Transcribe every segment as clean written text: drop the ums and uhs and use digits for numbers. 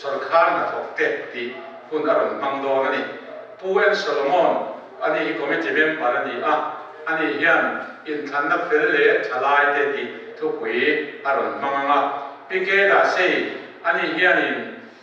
sarkar na thokte ti hun aron mangdo ani Puen Solomon ani committee member ani ani hian in thanna felle thalai te ti thupui aron manganga pike da sei ani hian in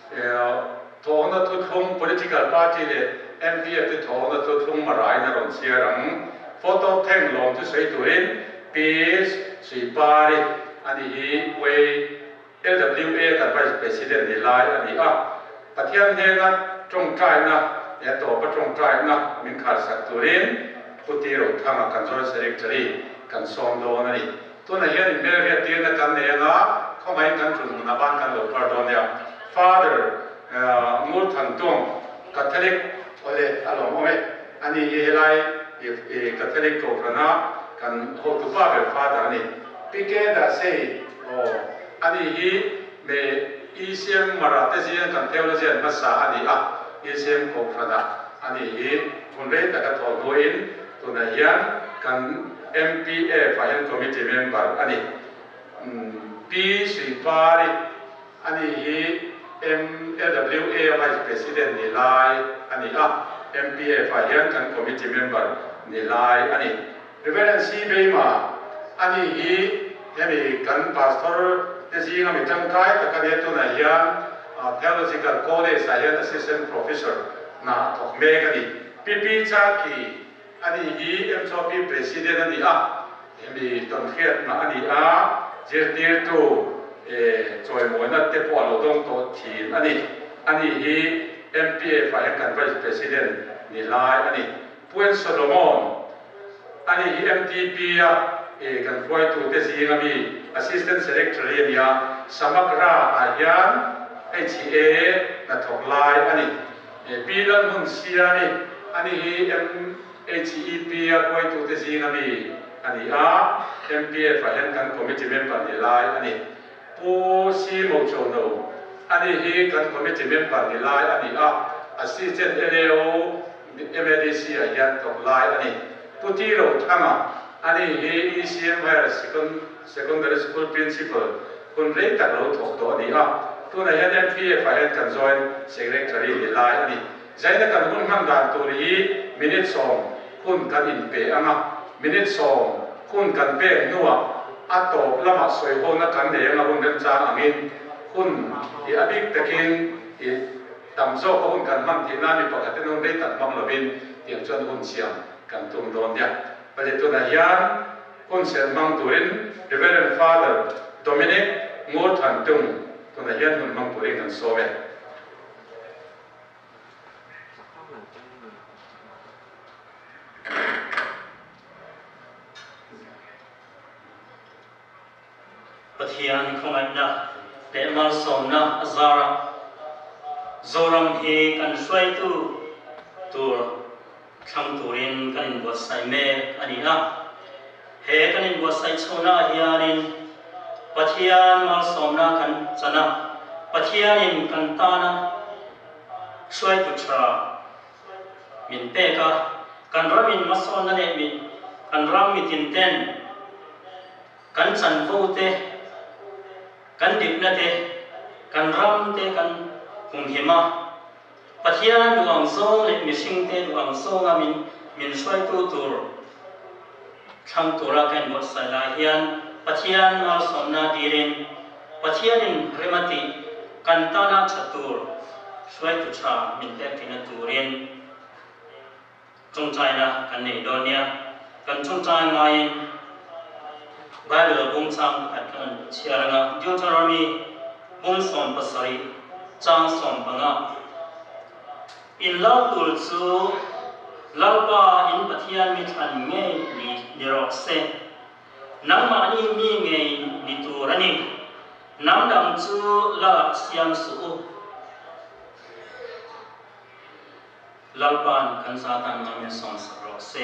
thona tu thum political party le MPF te thona tu thum marai na ron siarang photo theng long tu sei tuin peace sui pari ani hi way LWA kan vice president ni lai ani pathian he na trong trai na ya to pa trong trai na min khar sak turin puti ro thama kan zor secretary kan som do na ni to na hian in bel he ti na kan ne na khomai kan chun na ban kan lo pardon ya father mur than tong catholic ole along ome ani he lai catholic ko prana kan ho tu pa be father ani pike da sei ani hi me ECM marate zian kan theology an masa ani ECM ko prana ani hi kunre ta ka thol doin to na hian kan MPA Final Committee member ani P Sripari ani hi MLWA Vice President ni lai ani MPA Final kan Committee member ni lai ani Reverend C Beima ani hi hemi kan pastor tesi ngami tangkai takade to na hian theological college science assistant professor na thokme kani PP Chaki ani hi MCP president ani hemi ton khiat na ani jertir to choi moina te po lo dong to thin ani hi MPA Final kan vice president ni lai ani Puen Solomon ani hi MTP kan foi tu te si ngami assistant secretary ya samagra ayan HA na thoklai ani pilan mun siani ani hi HEP ya foi tu te si ngami ani MPF Final kan committee member ni lai ani po si mo chono ani hi kan committee member ni lai ani assistant LAO MDC ayan thoklai ani putiro thama ani he ECM higher secondary school principal kun rei tak lo thok do ni tu na hian MPF kan join secretary ni lai ani zaina kan hun man dan tu ri minute song kun kan in pe minute song kun kan pe nuwa ato lama soi ho na kan ne nga hun ren cha angin kun abik takin tamzo ko hun kan man ti na mi pakhaten hun rei tak mam lovin tiang chon hun siam kan tum don dia pada tu na hian konser mang turin Reverend Father Dominic Ngot Hantung tu na hian hun mang turin kan sowe pathian khongai na te mal som na azara zoram he kan swai tu tur thang turin kan buat sai me ani he kan buat sai chona hianin pathian mal somna kan chana pathianin kan tana swai tu tra min pe ka kan ramin mason na ne min kan ram mitin ten kan chan vo te kan dip na te kan ram te kan hum hima pathian duang song le missing te duang song min swai tu tur thang tura kan bot sala hian pathian mal somna dirin pathianin remati kan tana chatur swai tu cha min te tina turin chung chai na kan nei donia kan chung chai ngai Bible bung chang kan chiaranga Deuteronomy bung som pasari chang som panga in lau tul chu lalpa in pathian mi than nge ni rok se nang ma ni mi nge ni turani nang dam chu la siam su lalpan kan satan ma som sa rok se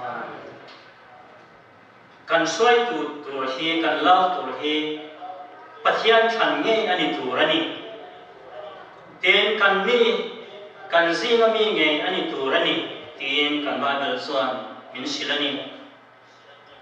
kan swai tu tur hi kan lau tur hi pathian than nge ani turani ten kan mi kan zinga mi nge ani turani tin kan Bible suan min silani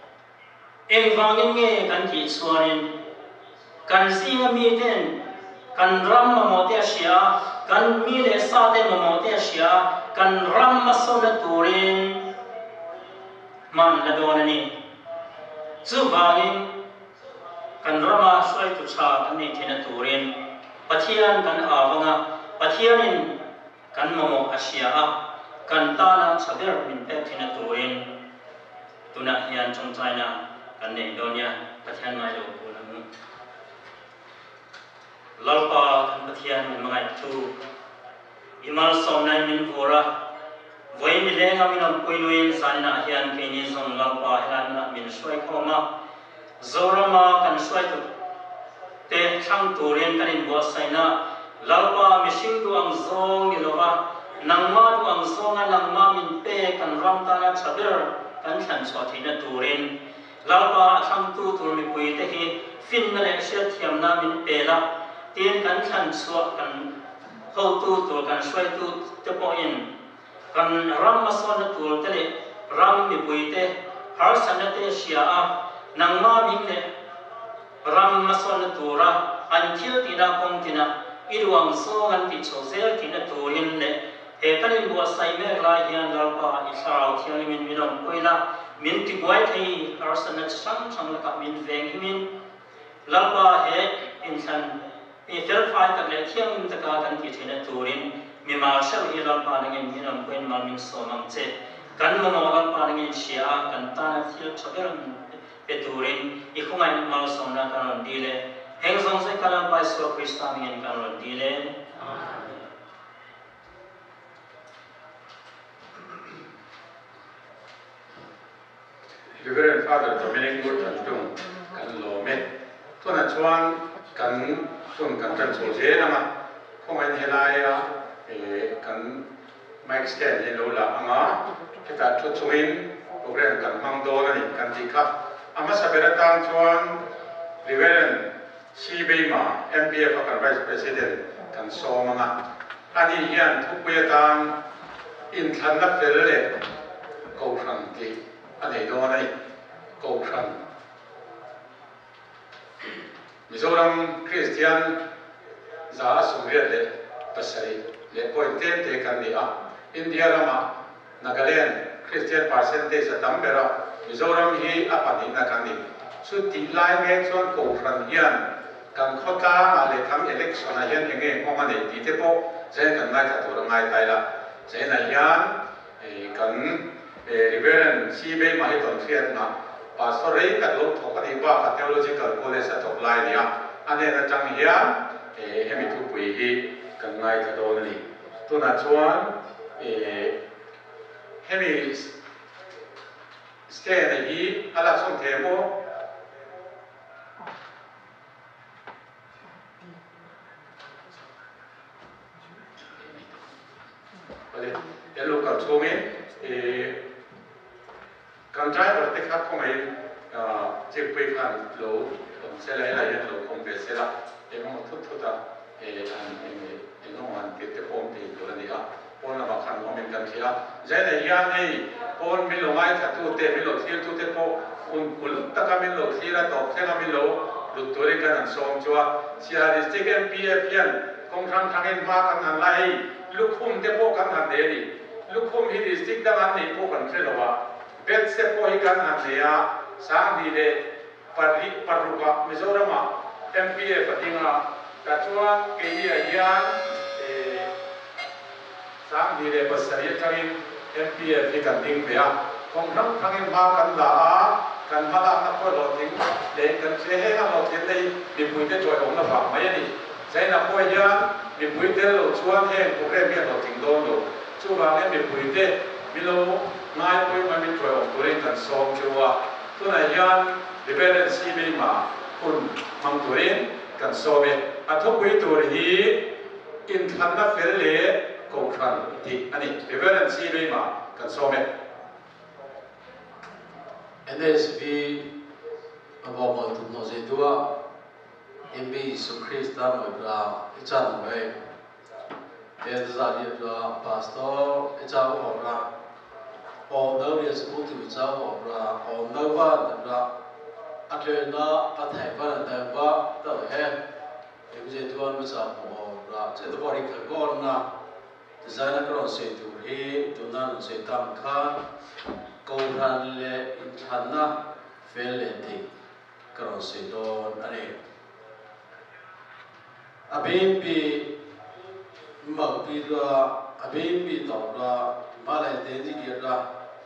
engwangin nge kan ti suanin kan zinga mi ten kan ram ma mo te sia kan mi le sa te mo te sia kan ram ma so na turin man la don ni chu wangin kan rama swai tu cha kan ni thena turin pathian kan awanga pathianin kan mo asia a kan ta na chaber min pe thena turin tuna hian trong china kan nei donia pathian mai lo kulam lalpa kan pathian min mangai tu imal som nai min vora voi mi lenga min am poiluin sanina hian ke ni zong lalpa hian na min swai khoma zorama kan swai tu te thang turin kan in bo saina lalpa mishing tu ang zong ni lova nangma tu ang zonga nangma min pe kan ram ta na chaber kan than so thina turin lalpa thang tu tur mi pui te hi fin na le sia thiam na min pe la tien kan than so kan ho tu tur kan swai tu te po in kan ram ma so na tur te le ram mi pui te har san te sia a nangma min le ram ma so na tura an thil ti na kong ti na iruang so an ti cho zel ti na turin le he kan in bo sai me la hian lalpa i sarau thian min minom koila min ti buai thei har san na sang sang la ka min veng min lalpa he in san e fel fai tak le thiam min ta ka kan ti thena turin mi ma shal hi lalpa nangin minom koin mal min so mang che kan mo lalpa nangin sia kan ta na thil chaber peturin i khungai mal som na kan dile heng song se kalam pai so krista min kan dile Reverend Father Dominic Burton tung kan lo me to na chuan kan tun kan tan so je na ma khong ai helaya kan Mike Stan he lo la anga kita thu chuin program kan mang do na ni kan ti kha ama saberatan chuan Reverend Si Beima MPF kan Vice President kan so manga ani hian thu puyatan in than na fel le ko thang ti anh đó này cầu thần Mizoram Christian za sumriat le pasari le point te kan ni a India lama Nagaland Christian percentage tambera Mizoram hi apani na kan ni su ti lai me chon cầu thần hian kan khota ma le tham election a hian enge ngoma nei ti te po zen kan ngai tha to ngai tai la zen na hian kan Reverend Si Beima hi ton thian na pastorate kat lo thok ani ba ka theological college a thok lai nia ane na chang hian hemi thu pui hi kan ngai tha don ni tuna chuan hemi stay na hi ala som themo ale elo ka chume kan driver te khat khong ai che pui khan lo tom se lai lai lo khong be se la e mo thut thuta an no an ke te khom te lo ni a pon la khan mo men kan thia zai na ya nei pon mi lo mai tha tu te mi lo thil tu te po un kul ta ka mi lo thira to the na mi lo lu to re kan som chwa sia district MPF yan kong thang thang in ma kan an lai lu khum te po kan han de ni lu khum hi district da an nei po kan thre lo wa bet se po hi kan han ya sang di de parli paruka Mizorama MPF patinga ka chuan ke hi yan sang di de pasari thangin MPF hi kan ding bea kong thang thangin ma kan la kan hala na ko lo ting le kan se he na lo tin dei mi pui te choi ong na fa mai ni sai na po ya mi pui te lo chuan he ko re me lo ting do lo chu wa ne mi pui te mi lo ngai pui ma mi choi ong turin kan som chuwa tu na yan Reverend Si Beima kun mang turin kan so me a thok pui tur hi in than na fel le ko khan ti ani Reverend Si Beima kan so me NSB about my to know they do MB so Christa my bra ichan mai there's a pastor ichan ho bra all no is go to ichan ho bra all no one bra atena athai ba da ba to he em je tuan ma cha mo ra che to bori kha kon na design kron se tu he tu nan se tam khan ko ran le in than na fel le ti kron se don ane abin bi ma bi ra abin bi to ra ma lai te ji di ra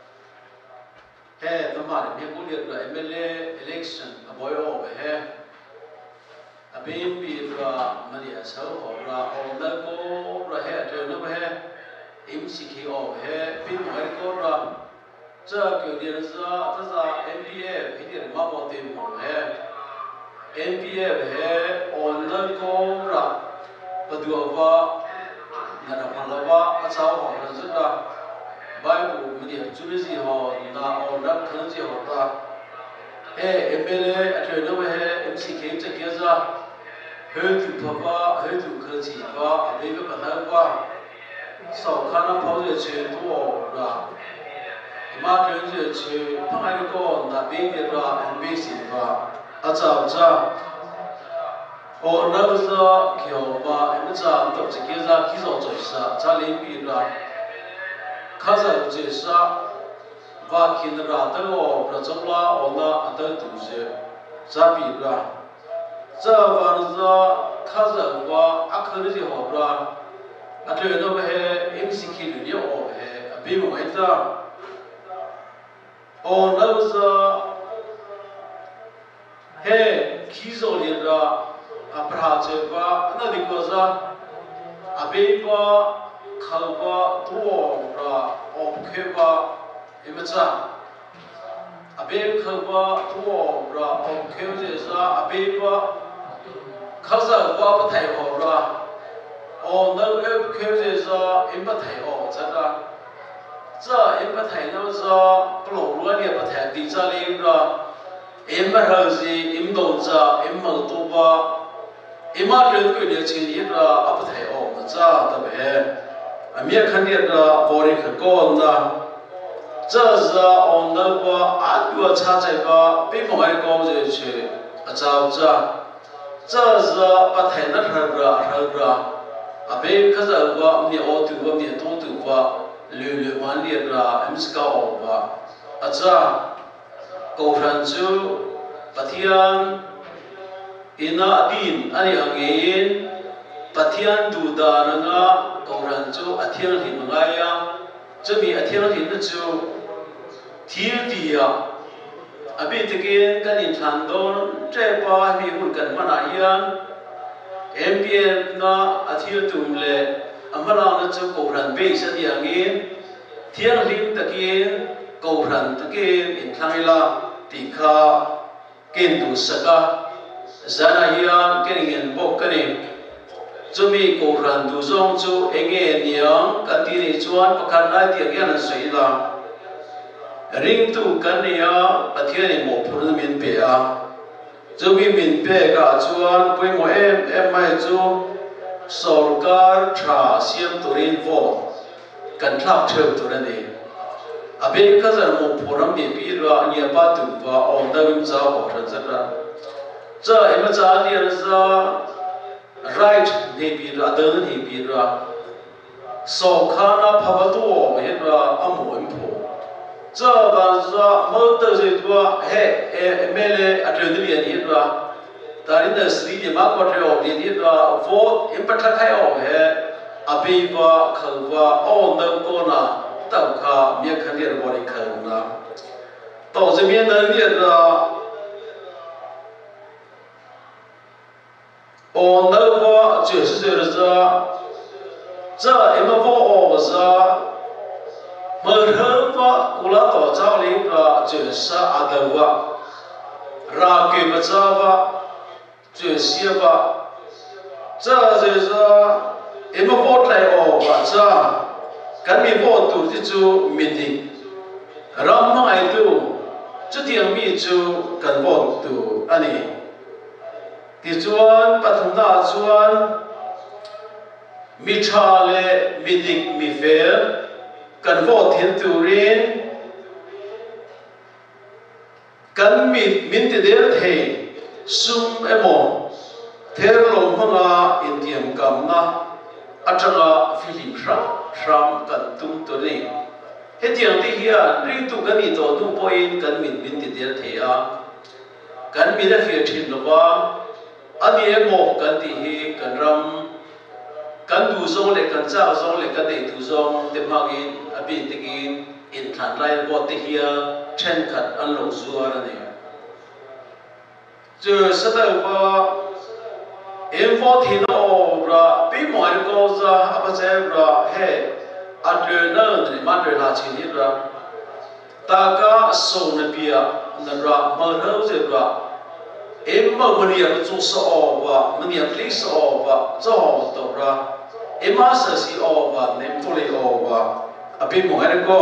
he to ma le me ko le ra MLA election aboy o he abin bi ra mani asau ho ra o na ko ra he de no he im sikhi o he pin mai ko ra cha kyo dia za ta za MPF he dia ma bo te mo he MPF he on na ko ra padu wa na ra ma la wa asau ho ra za Bible mi dia chu ji ho na o na khang ji ho ra he MLA atre no he MCK cha kya za hơi từ papa hơi từ cơ chỉ và đây với bản thân qua sau khi nó phá giải chuyện của là mà chuyện giải chuyện thằng anh con là bên kia là anh bên xin và chào chào họ nói ra kiểu mà em chào tập chỉ kia ra khi rồi chơi sa cha lên bị là khá là chơi sa và khi nó ra tới họ là trong la họ là tới tụ sẽ ra bị là这反正开始我可能就好了，对那个 MCK 里面哦，比我们这，哦那个是，基础里的不差这个，那里个是，比个考个多了，开个，你们这。abem khawa tuo ra om kheu je sa abem wa khaza wa pa thai ho ra o na e kheu je sa im pa thai o cha da cha im pa thai no sa plo lu ni pa thai ti cha le ra im ma ha ji im do cha im ma to wa im ma le ku ne chi ni ra a pa thai o cha ta be amia khan ni ra bori kha ko na 这是我那个安多差这个比某个高人去找着，这是把台那比可是我你奥读我你多读我略完了个 M 是高吧，这高山就把天ina din ani angin patian duda nanga高山就天里mga ya 这里天里那就。 thiên địa à bên thế kia cái nhìn thằng đó trẻ ba mi hôn cần mà nãy yên em biết nó à thiên tùng lệ à mà là nó cho cầu rắn bê sẽ đi hàng yên thiên lim thế kia cầu rắn thế kia in thang là tì kha kiến tu saka za na yên cái nhìn bốc cái này cho mi cầu rắn tu giống cho anh nghe niang cái tin này chuan bắc khăn ai tiếng yên là suy là ring tu kan nia pathian ni mo phur min pe a chubi min pe ka chuan pui mo em mai chu sarkar tha siam turin vo kan thak theu tu ni abe ka zan mo phuram ni pi ra nia pa tu wa om da wim cha ho than cha ra cha em cha ni ra right ni pi ra da ni pi ra so khana phawatu he ra amo im pho 这把说毛豆这多，MLA atrendi lian ni doa, tadi dah sri di mak patrol lian ni doa, vote impat lakai abiwa kalwa na kona tau ka mia kandir bori kalna, tau zemien ni doa, na wa就是这ema vo merhaba kula to jawli ka jesa adawa rake bacawa jesiwa cha jesa ema vote lai o baca kan mi vote tu chu meeting ram ma ai tu chu tiang mi chu kan vote tu ani ti chuan pathum da chuan mi tha le meeting mi fair kan vote hin turin kan min te der the sum emo thel lo hanga indiam kam na atanga film ram kan tum to ni he tiang ti hian ri tu kan ni to tu point kan min ti der thea kan mi la fi thin lo wa ani mo kan ti hi kan ram kan du zong le kan cha zong le kan dei tu zong te magin abi tikin in than lai bo te hia chen khat an lo zuar ani chu sa ta wa em vo thi no ra pi mo ar ko za aba che ra he adre na ni ma dre la chi ni ra ta ka so na pia na ra ma ro ze ra em ma mo ni ya chu so wa mo ni ya pli so wa zo to ra em ma sa si o wa nem to le o wa api mo ar ko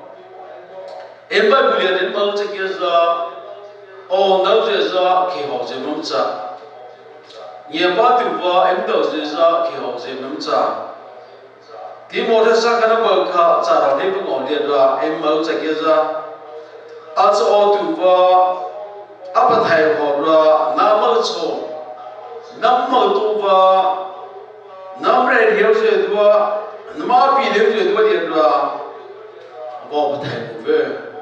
em ba bu ya den ma che ke za o na ze za ki ho ze mong cha ye ba tu wa em do ze za ki ho ze mong cha ti mo the sa kana ba kha cha ra ne bu ngo le ra em ma che ke za a zo o tu wa apa thai ho ra na ma cho nam ma tu wa nam re hiao se tu wa ma pi le se tu wa ye ra bo ba thai bu ve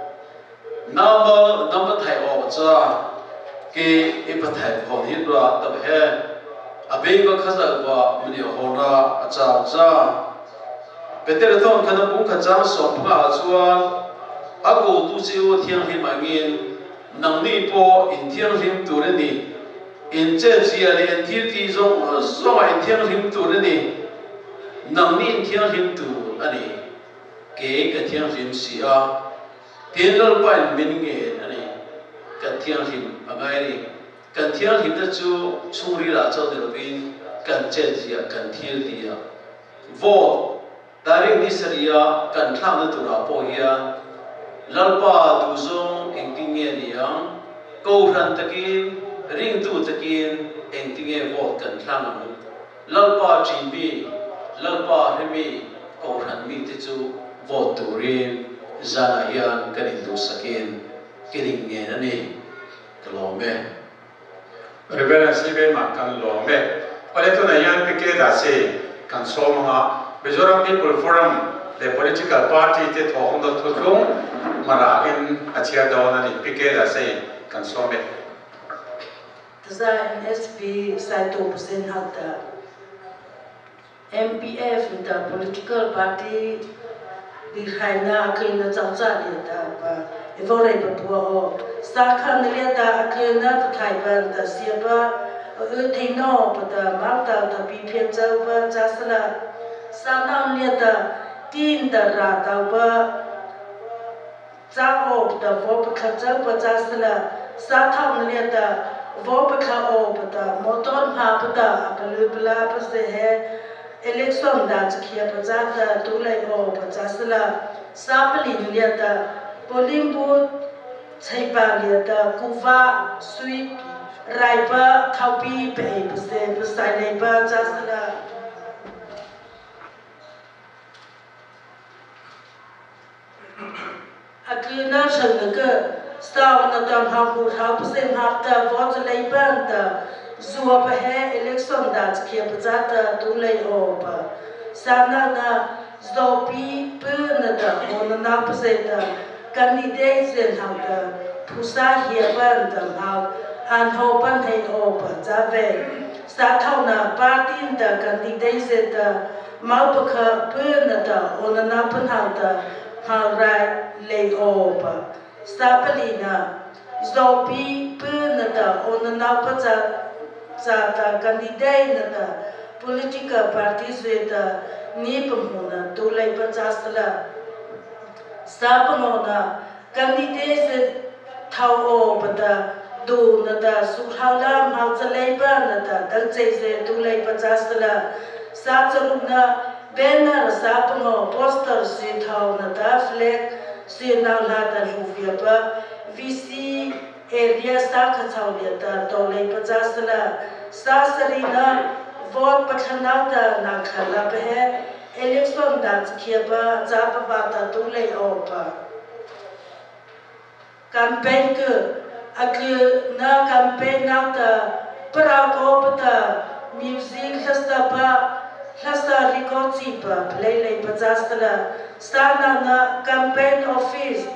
nam thai o cha ke e pa thai ho ni ra ta he a be ba kha za wa mi ho ra a cha betel thon kana bung kha chang som pha chuan a go tu chiu thiang hi ma ngin nang ni po in thiang hlim tur ni in che chia le in thil ti zong so in thiang hlim tur ni nang ni in thiang hlim tu ani ke ka thiang hlim si a tin lol pa min nge ani ka thiang hlim angai ni kan thiang hlim da chu churi la chaw de bin kan che chia kan thil ti a vo taring ni saria kan thlang na tura po hiya lalpa tu zong eng ti nge ni yang ko ran takin ring tu takin eng ti nge vo kan thlang mu lalpa chin bi lalpa hemi ko ran mi ti chu vo turin zana hian kan in tu sakin kiring nge na ni kalome Reverend Sibe makan lo me ole to na yan pike da se kan so ma Mizoram People Forum, the political party that hong the Tutung, Mara in Achia Dona, Piquet, say, consume it. The NSP Saito Pusen had the MPF, the political party, behind the Akina Zazali, the Evorable, Sakan Leda Akina, the Taiwan, the Siba, Utino, but the Malta, the Pipian, Jasala. Sanam leda tin da ra da ba za ob da vo kha za ba za sala sa tham leda vo kha ob da motor ha ba da aplu bla ba se he election da khia ba za da tu lai ob za sala sa pli leda polling booth chai ba leda kuwa sweep rai ba khaupi pe ba se ba sai lai ba za sala Akina Shanaka, Star na Dam Hamburg, Hausen Hafta, Votley Banda, Zuabahe, election that Kiapazata, Dulay Oba, Sanana, Zopi, Bernada, on the Napazeta, candidates in Hauta, Pusa here Bandam How, and Hopan Hay Oba, Zave, Statona, Party in the candidates at the Malbaka, Bernada, on the Napan Hauta. Haurai lay over. Stapelina, Zopi, Pernada, on the Napaza, Zata, candidate, political parties with Nipamuna, Dulay Pazastala. Stapamona, candidates Tau over the Dunada, Sukhalam, Hausaleba, Dulce, Dulay Pazastala, Satsaruna. Banner sapno poster si thau na da flag si na la da ruvia ba VC area sa kha chau le da to le 50 la sa sarina vote pakhana da na khala ba hai election da khia ba za pa ba ta tu le o ba campaign ke ak na campaign na da Parago pata music hasta records play pajastala stana na campaign office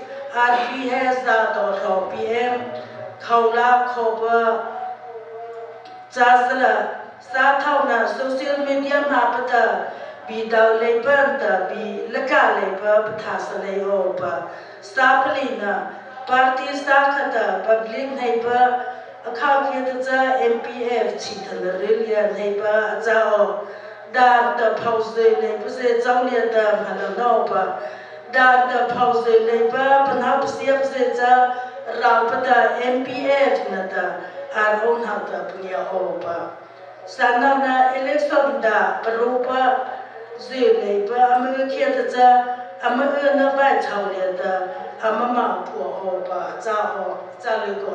RPS.PM khawla khoba jastala sa thawna social media ma pata bi daw labor da bi laka labor pathasale oba stapalina party sta khata public neighbor akha kia ta MPF chithana relia neighbor zao da pause le puse zaulia da halano ba da pause le ba panha puse puse za raupata MPF na da aron hata punya oba sanana election da parupa zele ba amerika ta amana na ba chaulia da amama po oba za le ko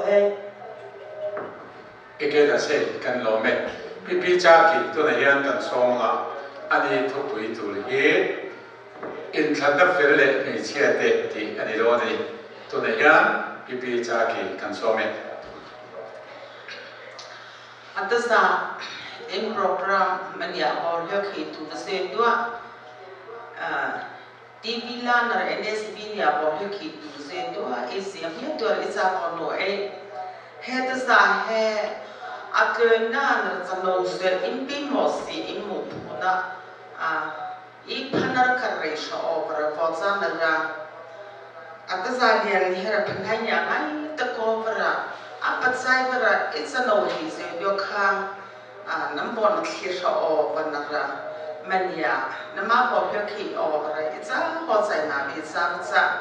cái là sẽ cần lo mẹ bị cha kỳ tôi này hiện cần xong à anh ấy thuộc tuổi tuổi hết in thân đắp về lệ người chia tệ thì anh ấy lo này tôi này hiện bị cha kỳ cần xong mẹ at sa in program mania or khi tu se dua TV la na NSB nia or khi tu se dua isia mi tu isa ono he sa he akena na zano se in bi mo si in mu na I panar karre sha over for zanara atasa lian ni hera panhanya ngai ta ko vara apat sai vara it's a no he se yo kha nambon khi sha o vanara mania nama bo phe khi o vara it's a ho sai na bi sa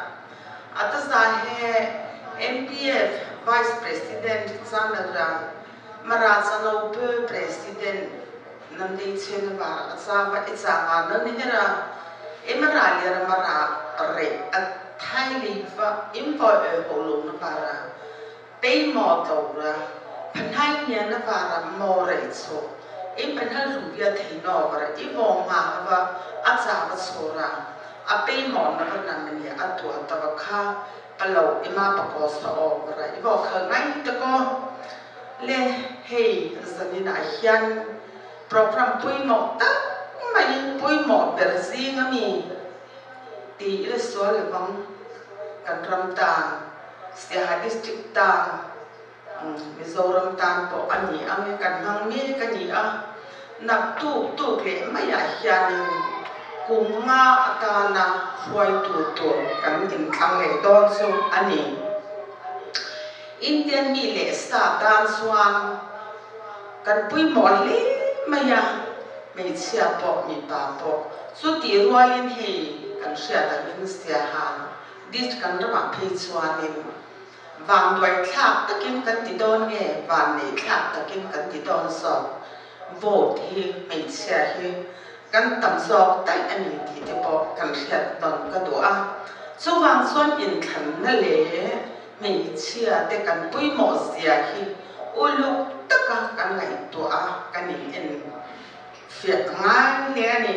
atasa he MPF vice president zanara marazano president Nandi chen ba asaba itanga nani hera emara lera mara re a thai liva info holo na para pay mo tora panhai nya na para mo re so em panhai rubia thino para I bo ma va asaba sora a pay mo na na mani atwa tabakha palo ima pakosa o para I bo kha ngai ta ko le hey zanina hian program pui mo ta mai pui mo berzi ngami ti ile so le bang kan ram ta sia district ta Mizoram ta po ani ame kan hang mi kan ni a nak tu le mai a hian kunga atana huai tu kan din khang le don so ani Indian mi le sta dan swan kan pui mo le maya me chia po mi pa po so ti roalin he kan sia da min sia ha dis kan ra phe chuanin van doi thak takin kan ti don nge van nei thak takin kan ti don so vote hi me chia hi kan tam so tai ani ti te po kan sia don ka do a so wang son in khan na le me chia te kan pui mo sia hi ulu taka kan ngai to a kan ni en việc ngai le ni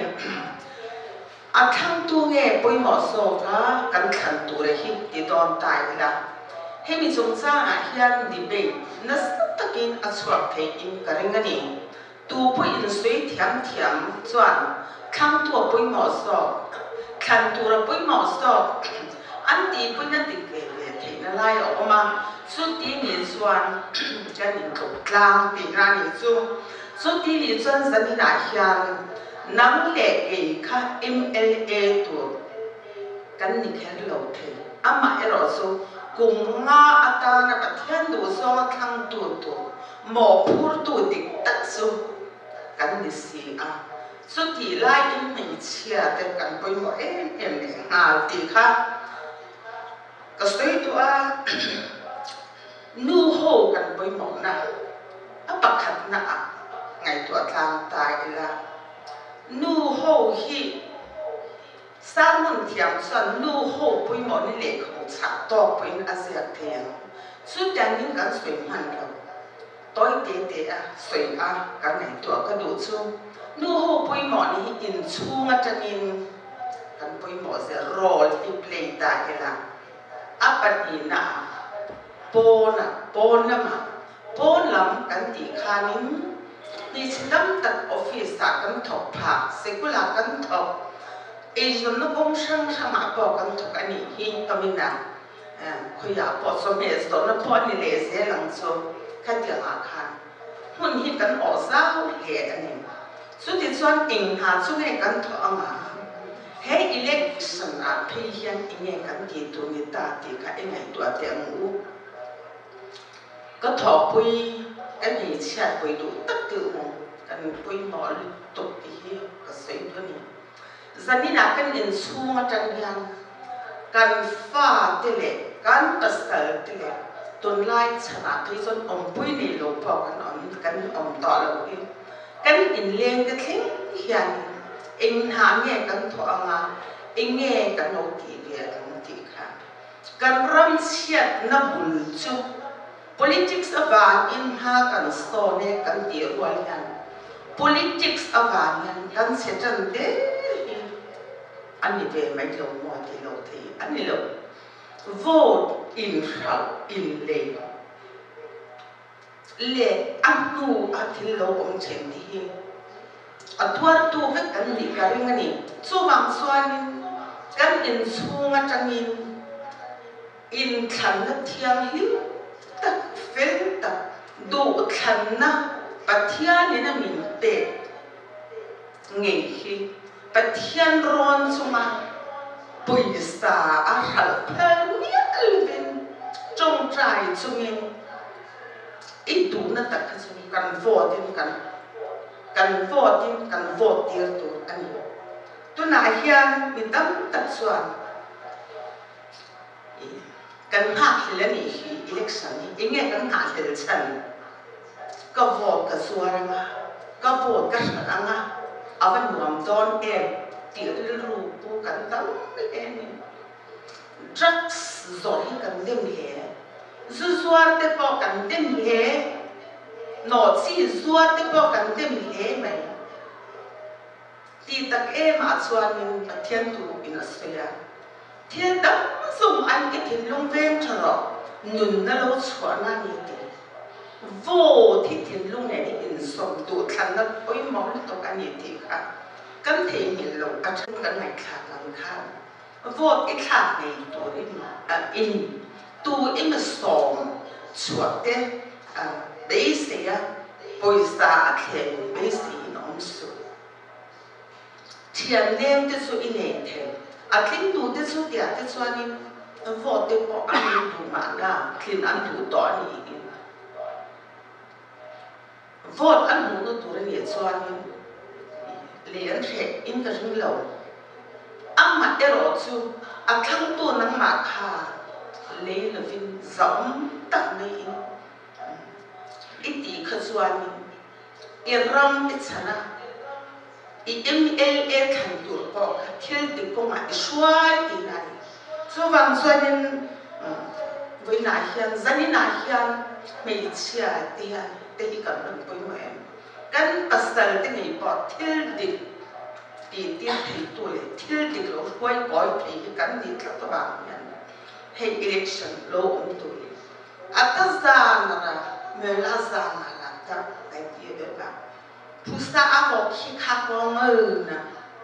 a thang tu nge poi mo so ka kan khan tu re hi ti don tai la he mi chung cha a hian di be nas takin a chuak the in karing ani tu poi in sui thiam chuan thang tu poi mo so khan tu ra poi mo so an ti poi na ti ke le the na lai o ma su ti ni chuan kan in ko tlang ti ra ni chu so ti li chuan zanina hian nang le e kha MLA tu kan ni kher lo the ama ero so kunga atana pathian du so thang tu mo phur tu dik tak so kan ni si a so ti lai in nei chia te kan poi mo em ne ha ti kha ka stoi tu a nu ho kan poi mo na a pakhat na a ngày tuổi thang tài là nu hậu hi sa môn thiam xuân nu hậu bui mỏ ni lệ không chặt to bui Asia thiam suốt đàn những cái suy mạnh rồi tối tê à suy cái ngày tuổi cái đủ chung nu hậu bui mỏ ni in chung ở trên in cái bui mỏ sẽ roll đi play tài là apa ni na pon mà pon lam kan ti khanin ni chidam tak office a kan thok pha secular kan thok Asian no bong sang sama po kan thok ani hi kamina khoya po so me so na po ni le se lang so khatia ma khan hun hi kan o sa he ani so ti chuan ing ha chu nge kan tho anga he election a phei hian inge kan ti tu ni ta ti kha engai tu ate ngu có thọ pui cái gì sẽ pui đủ tất cả một cái pui mỏ tục thì cái xây thôi nè giờ đi nào cái in xuống trong hàng cái pha thế lệ cái pastel thế lệ tuần lai chả thấy son ông pui này lột bỏ cái ông tỏ là cái in lên cái thế hiện in hàng nghe cái thọ mà in nghe cái nấu kỳ địa ông thì khác cái ram xiết nó bùn chu Politics avan in ha kan so ne kan ti rual yan politics avan yan kan se chan de ani ve mai lo mo ti lo thi ani lo vote in hal in le anu athil lo om chen ti atwar tu ve kan ni ka ring ani chu wang swan kan in chunga changin in than na thiang hi tak fel tak do than na pathian ni na min te ngei hi pathian ron chuma puisa a hal phal ni alvin trong trai chungin itu na tak chung kan vote tir tu ani tu na hian mi tam tak chuan kan ha hila ni hi election ni inge kan ha hil chan ka vote ka suaranga ka vote ka anga avan nuam don ti ru pu kan tam ni drugs zo hi kan dem he zuar te po kan dem he no chi zuar te po kan dem he mai ti tak ma chuan in pathian tu in Australia thiên đắm dùng anh cái thiên long ven thở nụn nó lâu xóa na như thế vô thì thiên long này in sống tụ thành nó ôi máu nó tộc anh như thế cả căn thể nhìn lâu ở trong cái này khác làm khác vô cái khác này tụ in tụ in mà sống xóa thế bây giờ bây giờ thì bây giờ nó không xóa thiên nem cái số in này thế Ating tu te su dia te suanin vote po an tu mana kin an tu to ni vote an tu tu ni suanin lian the in ka ring lo amma ero chu a thang tu nang ma kha le le vin zom tak nei in iti kha suanin iram itchana MLA kan tur ko thil ti ko ma swai ti nai so wang suanin với nãy hiền dân nãy hiền mấy chia thì thì cần được bồi mẹ căn pasal thì người bỏ thiêu đi thì tiền thì tuổi thiêu đi rồi quay gói thì căn đi các bạn nhận hay election lâu ông tuổi atas ra là người la ra là các cái gì đó là pusa avo khi khác con ơi nè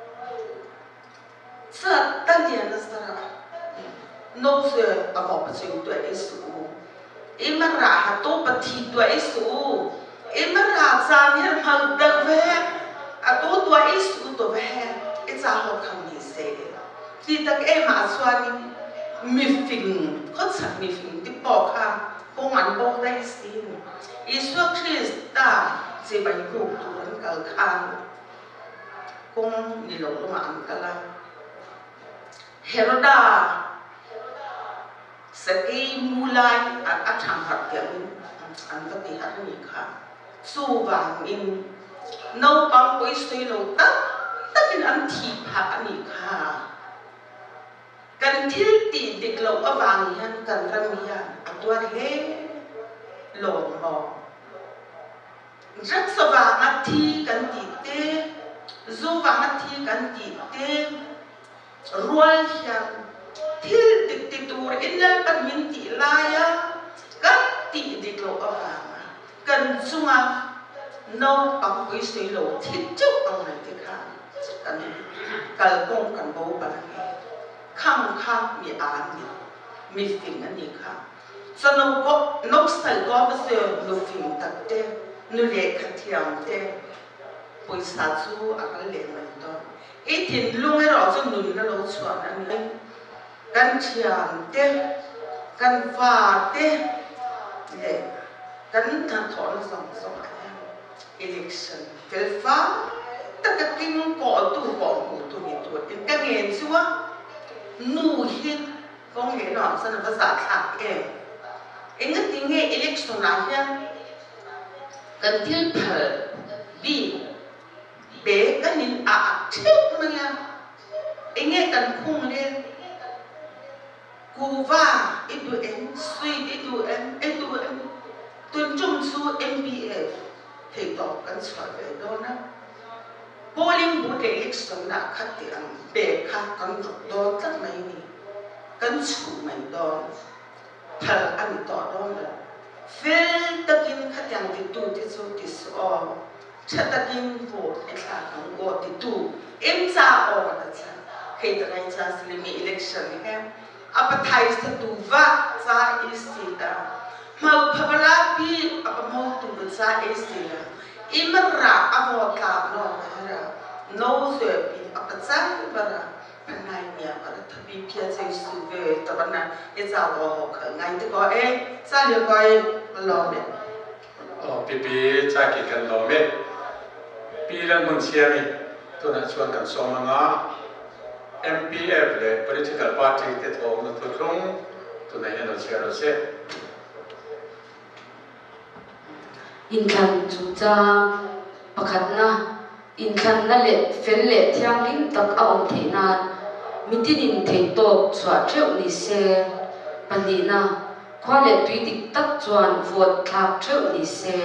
sợ ta liền là sao nô giờ avo bắt chừng tuổi ấy số em mà ra hạt tô bắt thi tuổi ấy số em mà ra ra như mà đằng về tô tuổi ấy số tuổi về em ra học không gì sẽ thì tất em mà xoan mi phình có sẵn mi phình tiếp bỏ ha không ăn bỏ đây xin Isu Krista si bánh cục tuần cờ khang cũng đi lâu mà ăn cả là Heroda sẽ cái mulai ăn thằng hạt kiểu ăn cái gì hạt gì khác su vàng in nấu bằng quấy suy lâu tất in ăn thịt hạt gì khác cần thiết thì địch lâu ở vàng hơn cần râm hiền ở tuần hết lộn mò rất sâu vàng á thi cần tị tê dù vàng á thi cần tị tê rual hiền thil tị tị tù in lên bắt mình tị lai á cần tị địch lâu ở vàng cần chung à nâu bằng quý suy lộ thiết chúc ông này thì khá cần công cần bố bà này khang khang mi án mi phình anh đi khá cho nó sai có bây giờ nó phình tật thế nó lệ khát thiam thế bồi sát chú à cái lệ mình đó ít thì luôn ấy rõ cho nụn nó lâu chuẩn anh ấy cần thiam thế cần pha thế lệ cần thằng thọ nó sống election fel fa tất cả kinh có tu có một tu nhị tu đến các nghề chúa nu hit phong hệ nó sẽ là giả khác em cái tiếng nghe election là hiện cần tiêu phật đi bé cái nín chết mà nha em nghe cần khung lên cú va ít đứa em suy ít đứa em tuân trung su MPF thì tỏ cần xoay về đó nè polling booth election đã khát tiền bề khát cần rút đó tất mấy nè cần chủ mình đó thà anh tỏ đó nè phê tất nhiên khát tiền thì tu thì số thì số chắc tất nhiên vote thì là không có thì tu em ra ở đó cha khi đó anh cha xử lý election em appetite tu va ra istida mau phabala pi apamau tu beca istida imara avota no ra no se pi apacang bara panai nya bara thabi pia chei su ve tabana e za lo kha ngai te ko e sa le ko e lo me pipi cha ki kan lo me pi lang mun sia mi to na chuan kan so manga MPF le political party te tho na to thong to na eno sia ro se in khan chu cha pakhat na in khan na le fel le thiang lim tak a om the na mitin in the to chwa treu ni se pani na khwa le tui dik tak chuan vote thak treu ni se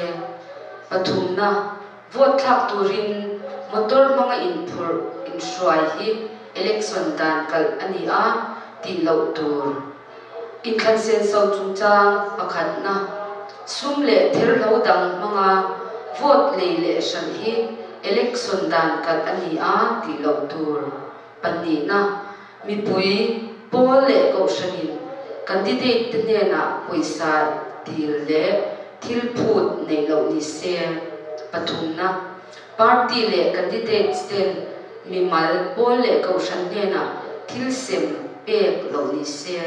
pathum na vote thak turin motor manga in phur in shwai hi election dan kal ani a ti lo tur in khan sen so chu cha pakhat na sum le thir lo dang manga vote le le shan hi election dan kal ani a ti lo tur pani na mi pui pol le ko shanin candidate te ne na poisa til le thil phut nei lo ni se pathum na party le candidate ten mi mal pol le ko shan ne na thil sem pek lo ni se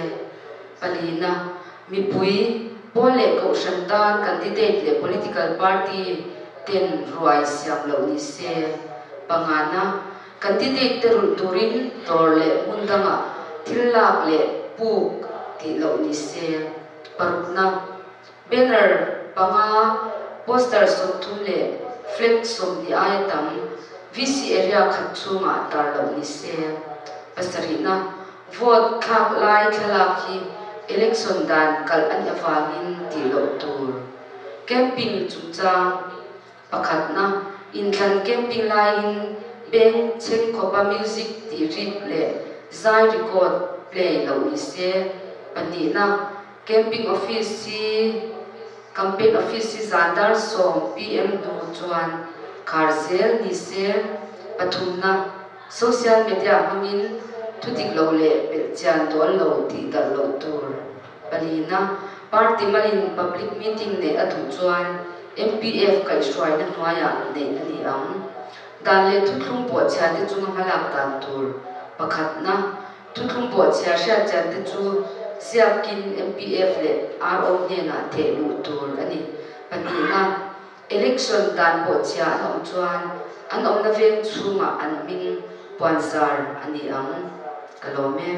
palina mi pui pol le ko shan tan candidate le political party ten ruai siam lo ni se pangana candidate te rul turin tor le mundanga thilak le puk ti lo ni se parukna banner panga poster som thum le flag som ni ayatam VC area khatchunga tar lo ni se pasarina vote khak lai khalaki election dan kal an awangin ti lo tur camping chucha pakhatna in than camping line beng chen khopa music ti rit le zai record play lo ni se panina camping office si campaign office si zandar som PM du chuan kharzel ni se pathumna social media hangin thutik lo le belchan dol lo ti dar lo tur palina party malin public meeting ne athu chuan MPF kai shwai na hwaya ne ani am dan le thutlum po cha te chu malak tan tur pakhatna thutlum po cha sha chan te chu siakin MPF le RO ne na the lu tur ani panina election dan po cha nom chuan an om na veng chunga an ming puanzar ani am kalome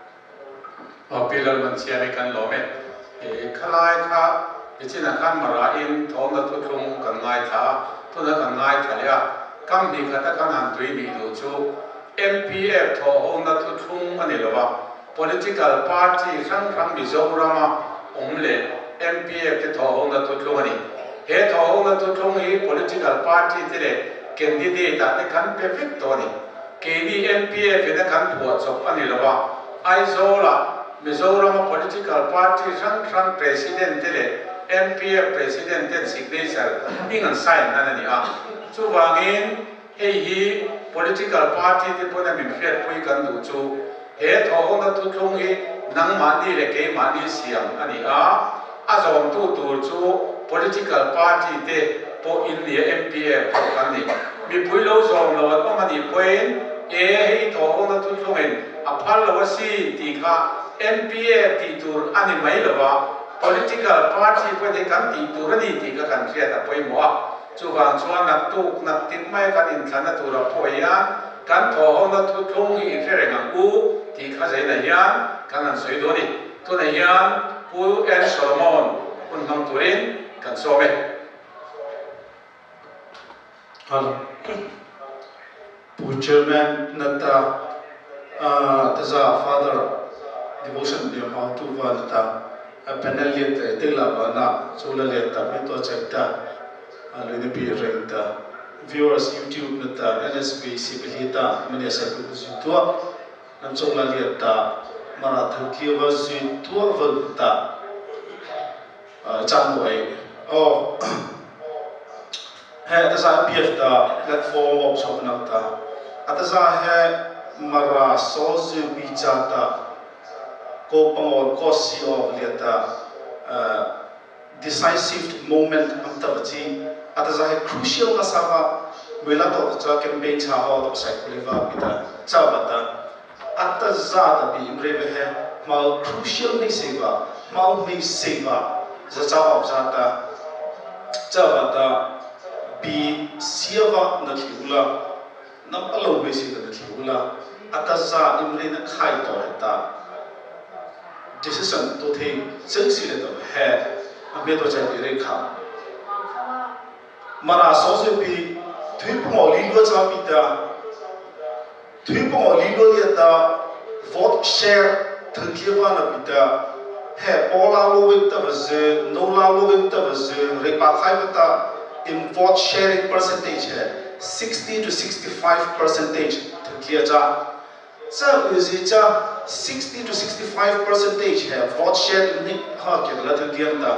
pilal man sia me kan lo me khalai kha ichina kan mara in thong na thuthung kan ngai tha to na kan ngai thalia kam ni khata kan han tui ni do chu MPF tho hong na thuthung ani lowa political party sang Mizorama omle MPF te tho hong na thuthung ani he tho hong na thuthung hi political party te le candidate ta te kan perfect to ni KD MPF te kan phua chok ani lowa aizola Mizoram political party sang president te le NPF president ten signature ingan sign anani a chu wangin hi political party te pona min fiat pui kan du chu he tho na tu thung hi nang mani le ke mani siam ani a azom tu tur chu political party te po in the MPF kan ni mi pui lo zom lo wa mani point he tho na tu thung in a phal lo si ti kha MPF ti tur ani mai lo wa political party poi de kan ti tur ni ti ka kan fiat a poi mo chu wang chuan nak tu nak tin mai kan in thana tu ra poi ya kan tho na tu thung hi re ngang u ti kha zai na hian kan an soi do ni tu na hian pu en Solomon un ham turin kan so me hello pu chairman nata taza father devotion de ma tu wa ta panel yet te la ba na sola le ta me to chaita alo ne bi renta viewers YouTube nata NSB sibhita mane sa ku zu to nam sola le ta mara thaki wa zu to val ta chang boy oh hai ta sa PF ta platform of sopnata ataza hai mara so zu bi cha ta ko pangol ko si of leta decisive moment amtabati ataza he crucial masava wela to cha campaign cha ho to sai kuleva pita cha bata ataza ta bi imreve he mal crucial ni seva mal ni seva za cha of za ta cha bata bi siava na thula nam alo be si na thula ataza imre na khai to ta decision to take sensi le to hai abe to chai re kha mara so se bi thui po li lo cha pi ta thui po li lo le ta vote share thki wa na pi ta hai ola lo win ta baze no la lo win ta baze re pa khai ta in vote sharing percentage hai 60 to 65% thki cha cha is cha 60 to 65% है vote share नि हा के गलत दिया था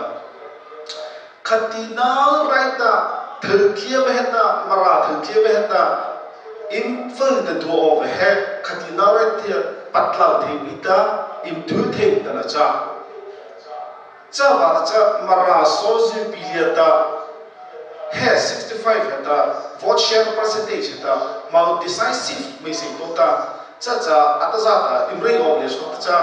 खतीना राइट था थर्किया बहता मरा थर्किया बहता इन फल द दो ऑफ है खतीना राइट थे पतला थे बिता इन दो थे तना चा बात चा मरा सोज बिलियता है 65 है था vote share percentage था माउ decisive में से तो था cha ataza ta imrei of le so cha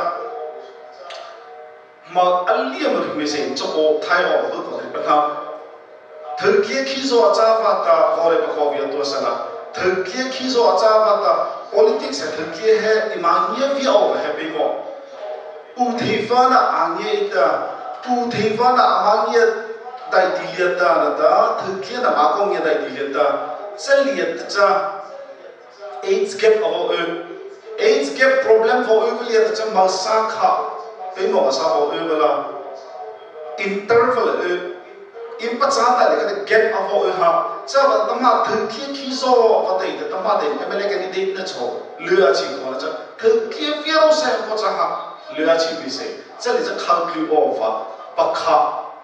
ma aliam me se choko thai of bu ko pa tha thirkie khizo cha va ta vore pa ko via to sala thirkie khizo cha va ta politics se thirkie hai imania vi of hai be mo u thifa na anye ita u thifa na amania dai diliata na ta thirkie na ma ko nge dai diliata seliat cha AIDS gap of AIDS gap problem for overly at the Malsaka, Pimo Sabo Uvala interval Impatata, like a gap of Oha, Sava Tama, Turkey Kizo, what they the Tamade, American date that's all, Luachi, Turkey Fiero Sam Potaha, Luachi, we say, that is a country over, Baka,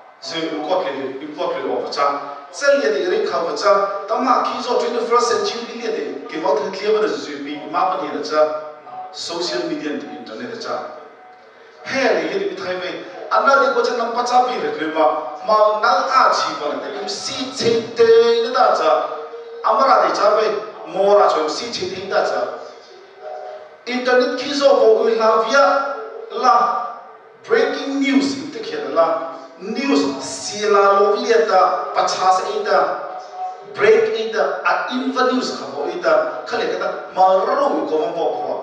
Zukotli over Cham. Sell the recover Tama Kizo 21st century, give out the clear as you be mapping in social media and internet. Hey, you get it. Another question of Patabi, remember, Mount Archie, one of them, see, take the data. Amara de Chave, more as well, see, take data. Internet Kizo will have ya la breaking news in the la. News sila lovieta pachas ida break ida at info news khabo ida khale kata maro ko mo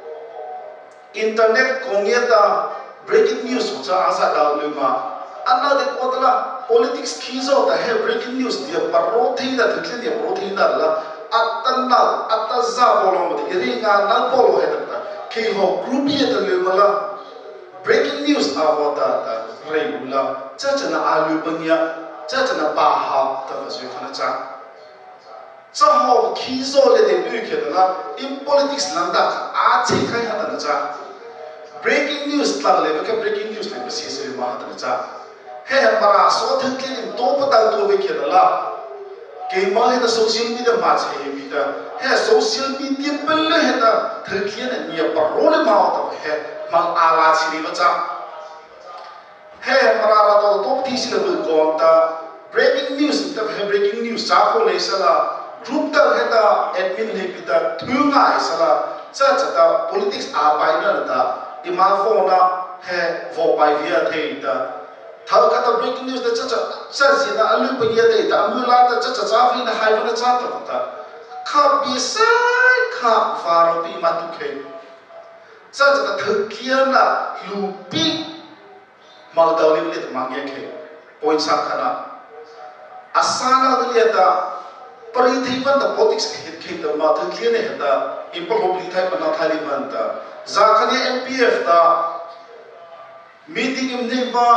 internet kongeta breaking news cha asa da luma anna de kodala politics khizo da he breaking news dia paro thida thikle dia paro thida la atanna ataza bolom de iringa na bolo he da ke ho group ye da luma la breaking news avota da regula chachana alubanya chachana baha ta vasu khana cha chaho khizo le de lu khedala in politics landa a che khai hata na cha breaking news tla le ka breaking news le basi se ma hata na cha he mara so thang ke nim to patang to ve ke la ke ma he social media ma che bi ta he social media belle he ta thang na ni pa role ma ta he mang ala chi ri ba cha he mara ra to thi si le ko ta breaking news ta he breaking news cha ko le sa la group ta he ta admin he bi ta thu nga sa la cha ta politics a bai na ta ima phone na he vo bai via the ta thao ka ta breaking news da cha ji na alu pa ya de ta amu la ta cha vi na hai na cha ta kha bi sai kha faro bi ma tu ke cha ta thực kia na lu pi ma da li le ma nge ke point sa khana asana le ta pari thai ban da politics ke ta ma thực kia ne ta impo li thai pa na thali ban ta za khani MPF ta meeting im ne ba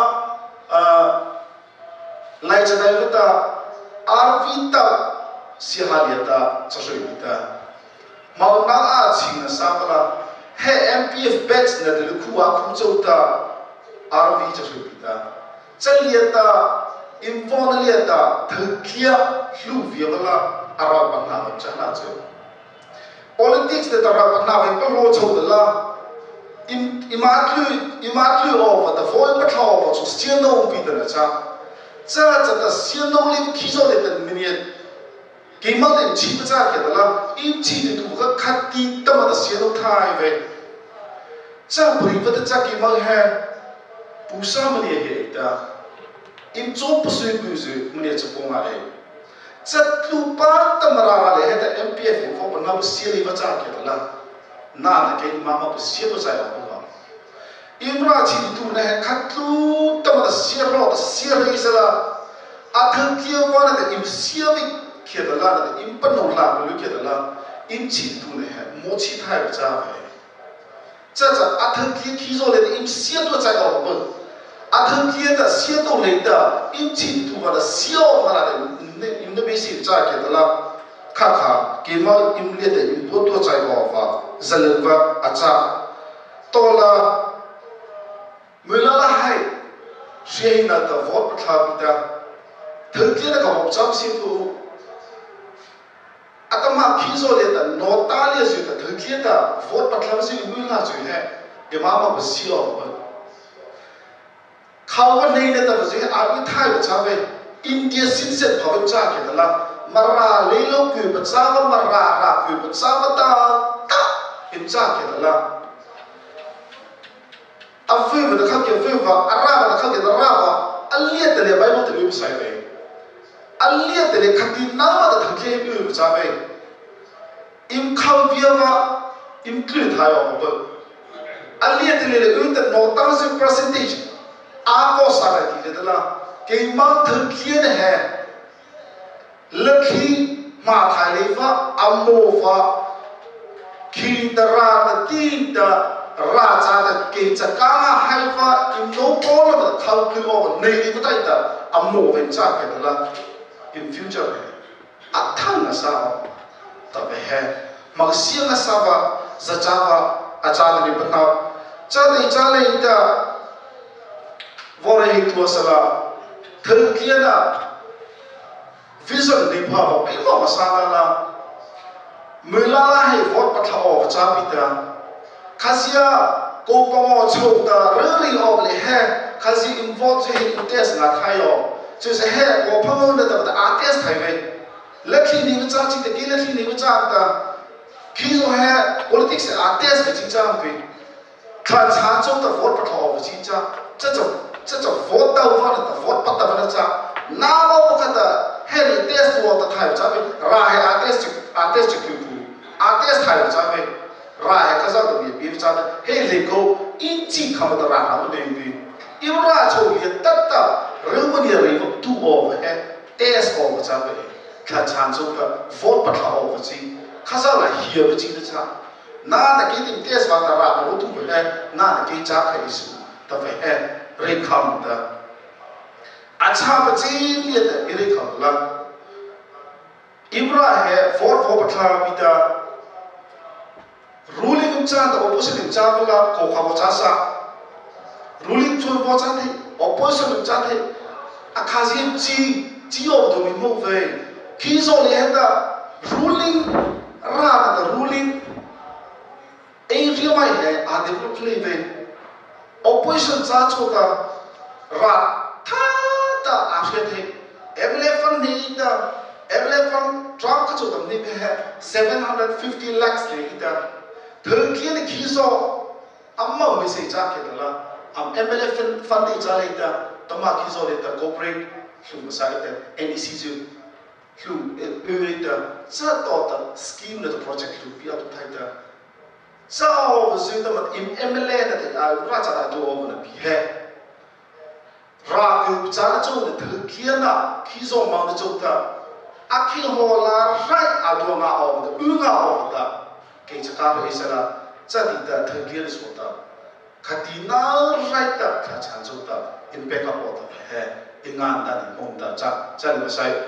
lai cha dai ta RV ta si haliata cha soi ta mau na a ching na sa bala he MPF batch na de khuwa khu chau ta RV cha soi ta chaliata infon liata thkia hlu vi bala ara pa na cha na che politics de ta ra pa na ve pa lo chau de la imatlu over the void patrol over so still no be the cha ta still no lim kiso le the minute game out in chi cha ke da la in chi de tu ga khati ta ma da still no thai ve cha bri va cha ki ma he pu sa ma ne he ta in cho pu su bu su ma ne cha po ma le cha tu pa ta ma ra le he da MPF fo pa na still li va cha ke da la na ke mama pu sia to sai ba imra chi tu na khatlu tam da sia ro da sia ri sala athang kia wa na im sia vi ke da la da im pa no la lu ke da la im chi tu na mo chi thai ba cha ba cha athang kia ki zo le im sia to sai ba ba athang kia da sia to le da im chi tu ba da sia wa na de im da be si cha ke da la kha ke ma im le de im po to sai ba wa zalwa acha to la mula la hai shei na ta vote patha bita thirki na ka cham si tu atama khizo le ta nota le si ta thirki ta vote patha si mula chu he imama ba si lo ba khawa nei na ta ba ji a mi thai ba cha be india sin set phaw cha ke la mara le lo ku ba cha ba mara ra ku ba cha ba ta im cha ke la afi ba da khake fi ba araba da khake da raba aliyat le bible te bi sai be aliyat le khati na ma da thake bi bi cha be im khaw via va im klu tha yo ba aliyat le un ta no ta se percentage a ko sa ra ti de la ke ma thake ne hai lakhi ma tha le va amo va khi da ra da ti da raja da ke chakama haifa in no polo da khalki over nei ni tai ta ammo ven cha ke la in future athang na sa ta be he mag sia na sa va za cha va achal ni bana cha le ta vore hi tu sala thil kia na vision ni pha va pe mo sa la mula la hai vot pa tha over cha pi ta Kasia ko pomo chota really of le he kasi involved in test na thayo so se he ko pomo na da artist thai ve lakhi ni cha chi te ki lakhi ni cha ta khizo he politics artist ke chi cha pe khan cha chong da vote pa thaw chi cha cha vote da wa na vote pa ta na cha na mo ka da he ni test wo ta thai cha pe ra he artist ku artist thai cha pe ra hai ka za da bi cha da he le ko in chi kha da ra na de bi i ra cho ye tat ta ru mo ni ri vo tu over he test over cha be kha chan cho ka vote pa tha over chi kha za la hi ba chi da cha na da ke tin test va da ra ro tu be na da ke cha kha isu ta ve he re kham da acha ba chi ni da re kham la ibra he vote pa tha bi da ruling cha da opposition cha la ko kha cha sa ruling chu bo cha the opposition cha the akazim chi of the move khi so le da ruling ra da ruling area mai he a develop play ve opposition cha choka ra tha ta a the everyone need the everyone drop ka chodam ni he 750 lakhs le ita Turkey ni khiso amma me se cha ke la am MLF fund cha le ita tama khiso le ta corporate through side NEC ju through ita cha to ta scheme le project through pia to thaita sao wa zu ta mat MLA na ta ra cha ta to over na bi he ra ku cha cho le Turkey na khiso ma na cho ta akhi hola right adu nga over the nga over ta ke chaka ro isala chadi ta thagil sota khatina right ta kha chan sota impact of water he ingan ta ni mom ta cha chan ba sai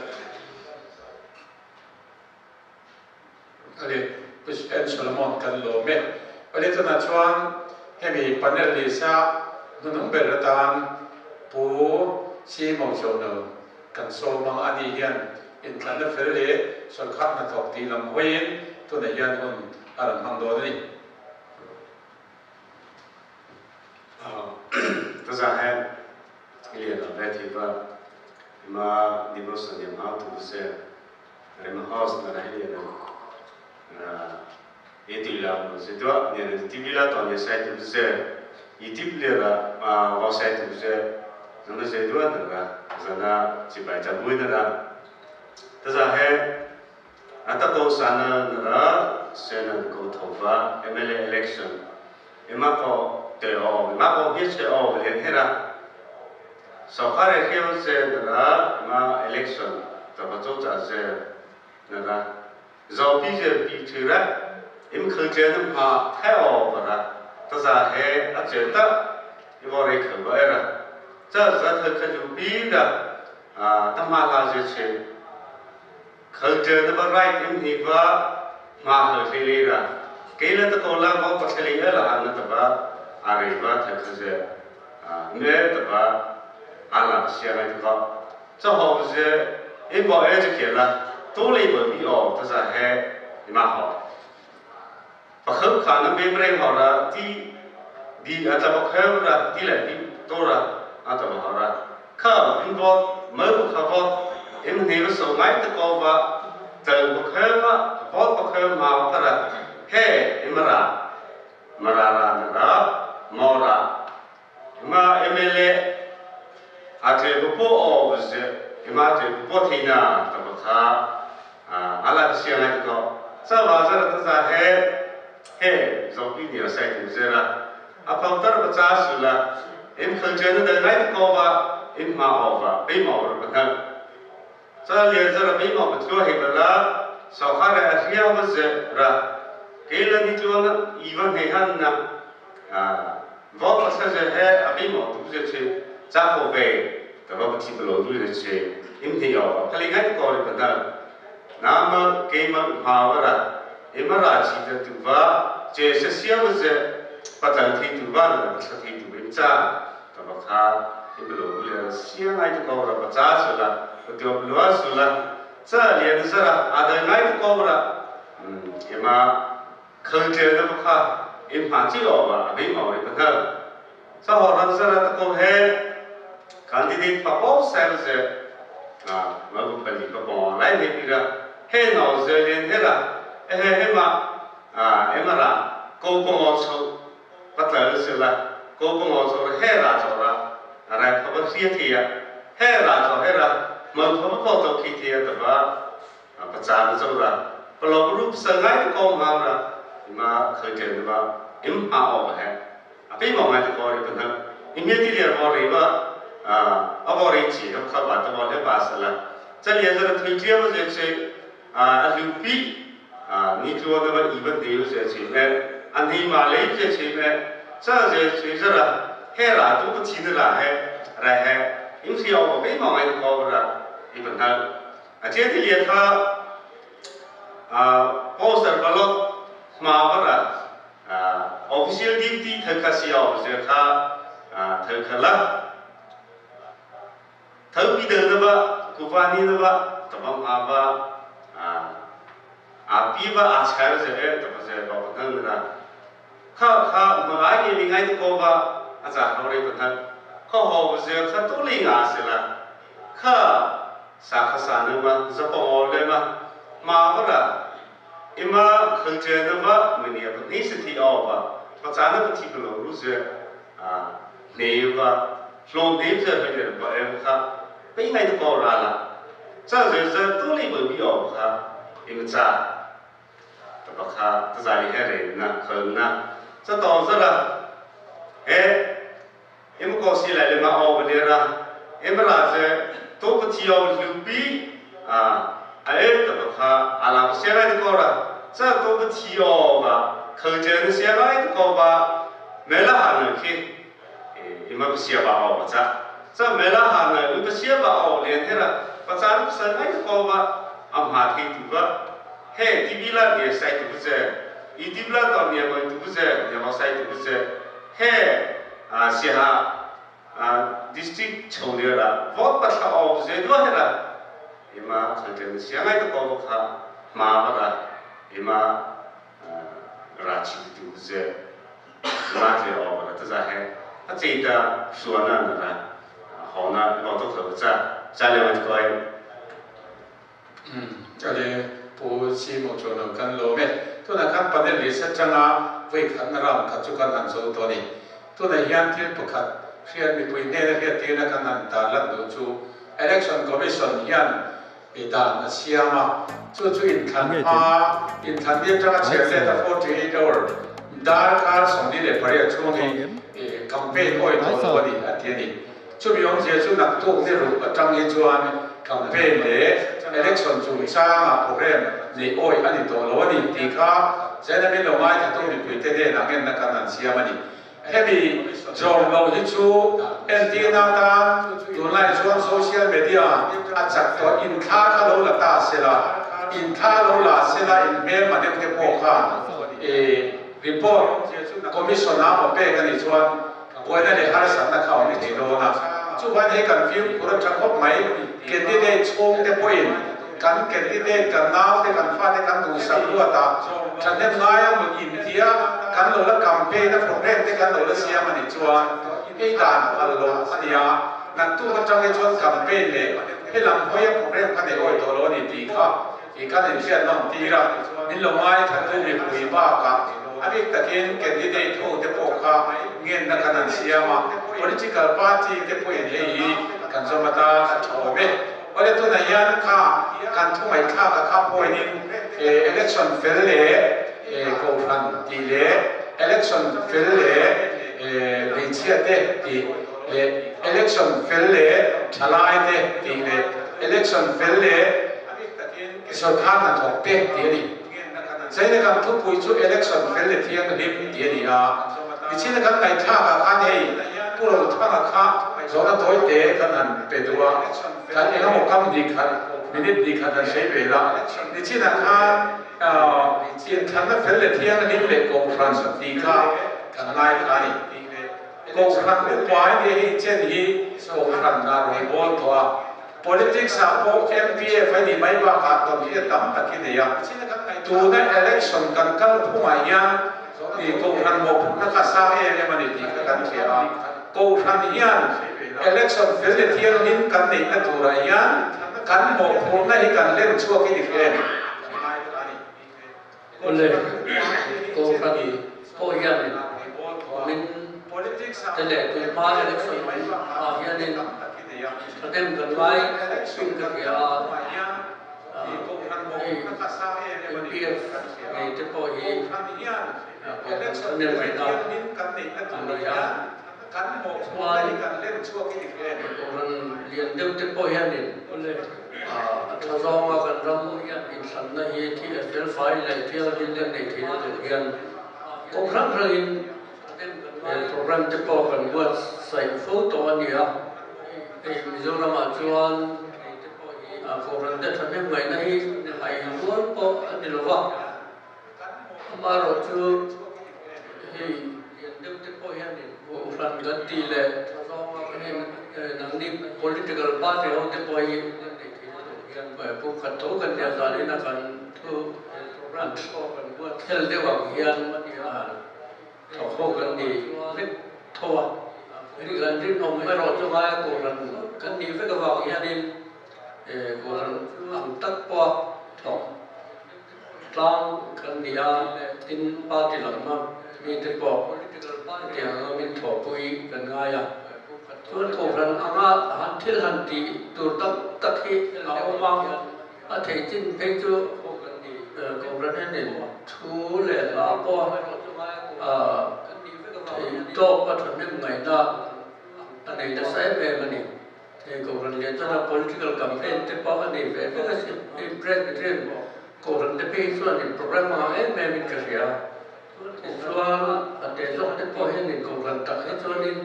ali President Solomon kan lo me ali tana chuan hemi panel li sa nunung beratan pu si mo chono kan so mang ani hian in tlan na fer le sol khat na thok ti lam hoin to na hian hun aram hang do ni to za hai ile na vet hi ba ma devotion ya ma tu se rem house na ile na etila no se do ne tibila to ne sai tu se itibile la ma wa sai tu se no se do na ga zana chi bai cha bu na to za hai ata ko sana na sena ko thova MLA election ema ko te o ma ko hi se o le hera so khare kheu se na ma election ta ba zo cha se na ga zo pi je pi thira im khang je na ma thai o ba ra ta za he a je ta i bo re khang ba ra cha za tha kha ju pi da ta ma la je che khang je na ba right im ni ba ma ha se le ra ke la ta ko la ba pa se le la na ta ba a re ba tha kha je ne ta ba a la sia la ta cha ho je e bo e je ke la to le ba bi o ta za he ni ma ho pa kham kha na be mre ho ra ti di a ta ba kha ra ti la ti to ra a ta ba ho ra kha in bo ma bu kha bo in ne ba so mai ta ko ba ta bu kha ba bo ba kha ma ta ra he imra mara ra na ra mo ra ma MLA a te po o ze ma te po thina ta ba kha ala sia na ko sa ba za ta za he zo pi ni sai tu ze ra a pa ta ba cha su la em khang je na da nai ko ba em ma o ba pe mo ba ta sa le za ra pe mo ba tu he ba la sa kha ra sia ba ze ra ke la ni tu na i va he han na vo pa sa ze he a pe mo tu ze che cha ho ve ta ba ti ba lo tu ze che em ti yo ka le ngai ko ri ba ta nama ke ma ma wa ra em ra chi de tu va che se sia ba ze pa ta thi tu va na pa thi tu be cha ta ba kha em lo le sia ngai tu ko ra pa cha su la tu lo su la cha le na sa ra a da ngai tu ko ra em ma khang che na ba kha em pa chi lo ba be ma ri pa ta sa ho ra sa ra ta ko he candidate pa po sa ze ma bu pa ni pa po lai ne pi ra he no ze len he ra he ma em ra ko ko mo so pa ta se la ko ko mo so he ra so ra ra pa ba sia thi ya he ra so he ra ma pa pa to ki thi ya ta ba pa cha na so ra pa lo ru sa ngai ko ma ra ma khơi ke ba em a o ba he a pe mo ngai ko ri pa na im ye ti le bo ri ba a bo ri chi ho kha ba ta bo le ba sa la cha le za ra thi je ba je che a lu pi ni tu ga ba i ba de yo se che me an hi ma le je che me cha je che za ra he ra tu ba chi de la he ra he im si o ba pe mo ngai ko ba ra i ba na a che ti le kha poster ba lo ma ba ra official duty thơ kha si o je kha thơ kha la thâu bị đời đó vợ cụ pha ni đó vợ tập băng vợ pi vợ khai rồi tập rồi bảo thân là khá mà ai cái mình ngay tôi vợ giờ họ đây phần thân khó họ giờ khá tốt linh sẽ là khá sa nữa mà giờ bỏ lên mà vợ là ima khởi chơi đó vợ mình hiểu ní sự thi ao và chán nó thi cái lối rồi nếu và luôn đến giờ phải được vợ em khá bây ngày tôi bỏ ra là giờ giờ tôi lấy bởi vì ao khá em cha tập khá tôi giải lý hết rồi nè khởi nè giờ tao giờ là em có gì lại mà ao bên ra em là giờ tôi có thi ao lưu bí tập khá làm xe này tôi ra giờ tôi có thi ao và khởi chơi nó xe này tôi và mấy là hàng này khi em có xe bảo mà giờ mấy là hàng này em có xe bảo liền thế là và giờ nó sân này tôi và hà thì tôi và TV là để sai tôi giờ TV là tao nhà mình tôi giờ nhà mình sai tôi giờ xe district châu địa là vót bắt đầu giờ đó là em khởi chơi xe này tôi và mà là em ra chỉ tôi giờ mà thì ở là tôi ra chỉ là số này là họ là họ都可在两个 cái này bố chỉ một chỗ nào căn lô mẹ tôi là căn bản lý sẽ chẳng à với căn làm các chỗ căn hàng sốตัวนี้tôi là hiện thiên bậc khát hiện bị quên đây là hiện thiên là căn hàng ta lần đầu chú election commission hiện bị đàn là xia mà chú in khăn biết rằng sẽ lên là 48 hours đa cả sống đi để phải chú này campaign oiตัวนี้อันนี้chú bị ông giê chú nạp thuốc này rồi trong những chỗ anh campaign để election chung sang program ni oi ani to lo ni ti kha zena mi lo mai ta to ni puite de na ngen na kanan sia mani hebi jom lo hi chu antina ta tu lai chuan social media a chak to in kha lo la ta sela in kha lo la sela in me ma de te po kha report commission na mo pe ka ni chuan boina le har san na kha ni ti lo na chu ban he kan fiu pura chak hop mai candidate chong te point kan candidate kan naw te kan fa te kan du sam lu ata chan ne ngai am in tia kan lo la campaign na program te kan lo la sia mani chuan ei dan al lo ania nan tu ka chang e chuan campaign le he lam hoya program kan e oi to lo ni ti kha e kan en sia nom ti ra min lo ngai tha tu mi pui ba ka abik takin candidate ho te po kha ngen na kanan sia ma political party te po en hei kan zomata thome ole tu na yan kha kan thu mai kha ka kha poining election fel le ko phan ti le election fel le le chia te ti le election fel le thalai te ti le election fel le sarkar na thok te ti ni sai ne kan thu pui chu election fel le thiang lim ti ni a ni chin kan kai tha ka kha nei puro tha ka kha zona toy te kan an pedua kan ena mo kam di khan minute di khan sei be la ni chin kha chin khan na fel le thiang lim le ko france ti kha kan lai kha ni ko khan u pai ni hi chen hi ko khan na ro bol to a politics a po MPF ni mai ba ka to hi tam takin ya tu na election kan kal phuma ya ni ko khan mo na ka sa e mani ti ka kan thia ko khan hian election fel le thiang lim kan nei na tu ra ya kan mo phum na hi kan len chuak ki ni em ole ko khan ko ya ni min tele ko ma election ya ni kadem kan lai sun ka ya PF ngày tiếp theo thì nên phải nói là ya qua liền tiếp tiếp theo thì thằng do mà cần rong ya in sẵn là gì thì phải phải lại theo liên liên này thì nó được hiện cũng rất là in program tiếp theo cần vượt sai photo anh nhỉ Mizoram acuan program dat sampai mai nahi hai luar po di luar amaro chu hi yang dem te po yan ni phần gần tỷ lệ năng lực political party họ để bồi bởi phụ khẩn thấu gần nhà gia đình là gần thu program theo điều hoàng hiền thọ khô gần đi rất thua thì gần đi ông mới rồi cho ai của gần đi với cái hoàng hiền đi của ăn tất qua thọ lang gần đi tin party lắm mà mình thấy bỏ thì mình thọ bùi gần ngay chuan ko ran anga han thil han ti tur tak hi a oma a thei chin pe chu ko ran ne thu le la po thei to pa thon nem ngai da anei da sai be mani thei ko ran le chana political campaign te pa ani ve ve si president ko ran te pe chuan in program ma me min ka ria chuan a te lo te po hen in ko ran tak he chuan in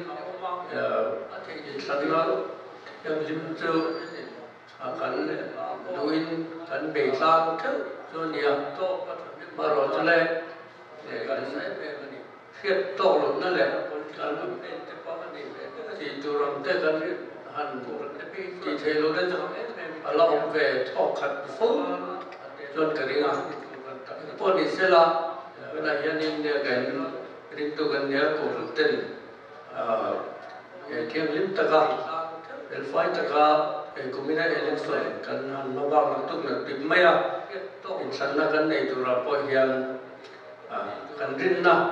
sẵn nó em lim châu cắn nuôi cắn bể sang thức cho nhiều mà rồi cho lên để cắn khiết tổ luôn nó lại cắn thì từ rồi tới cắn hàn thì thế luôn đấy cho lòng về thọ khẩn phúc luôn cái gì à bọn đi xe la bên này hiện nay cái đến từ gần nhà của tỉnh thiêng lim taka elfai taka kumina election kan han mabang natuk na timaya insan na kan nei tura po hian kan rin na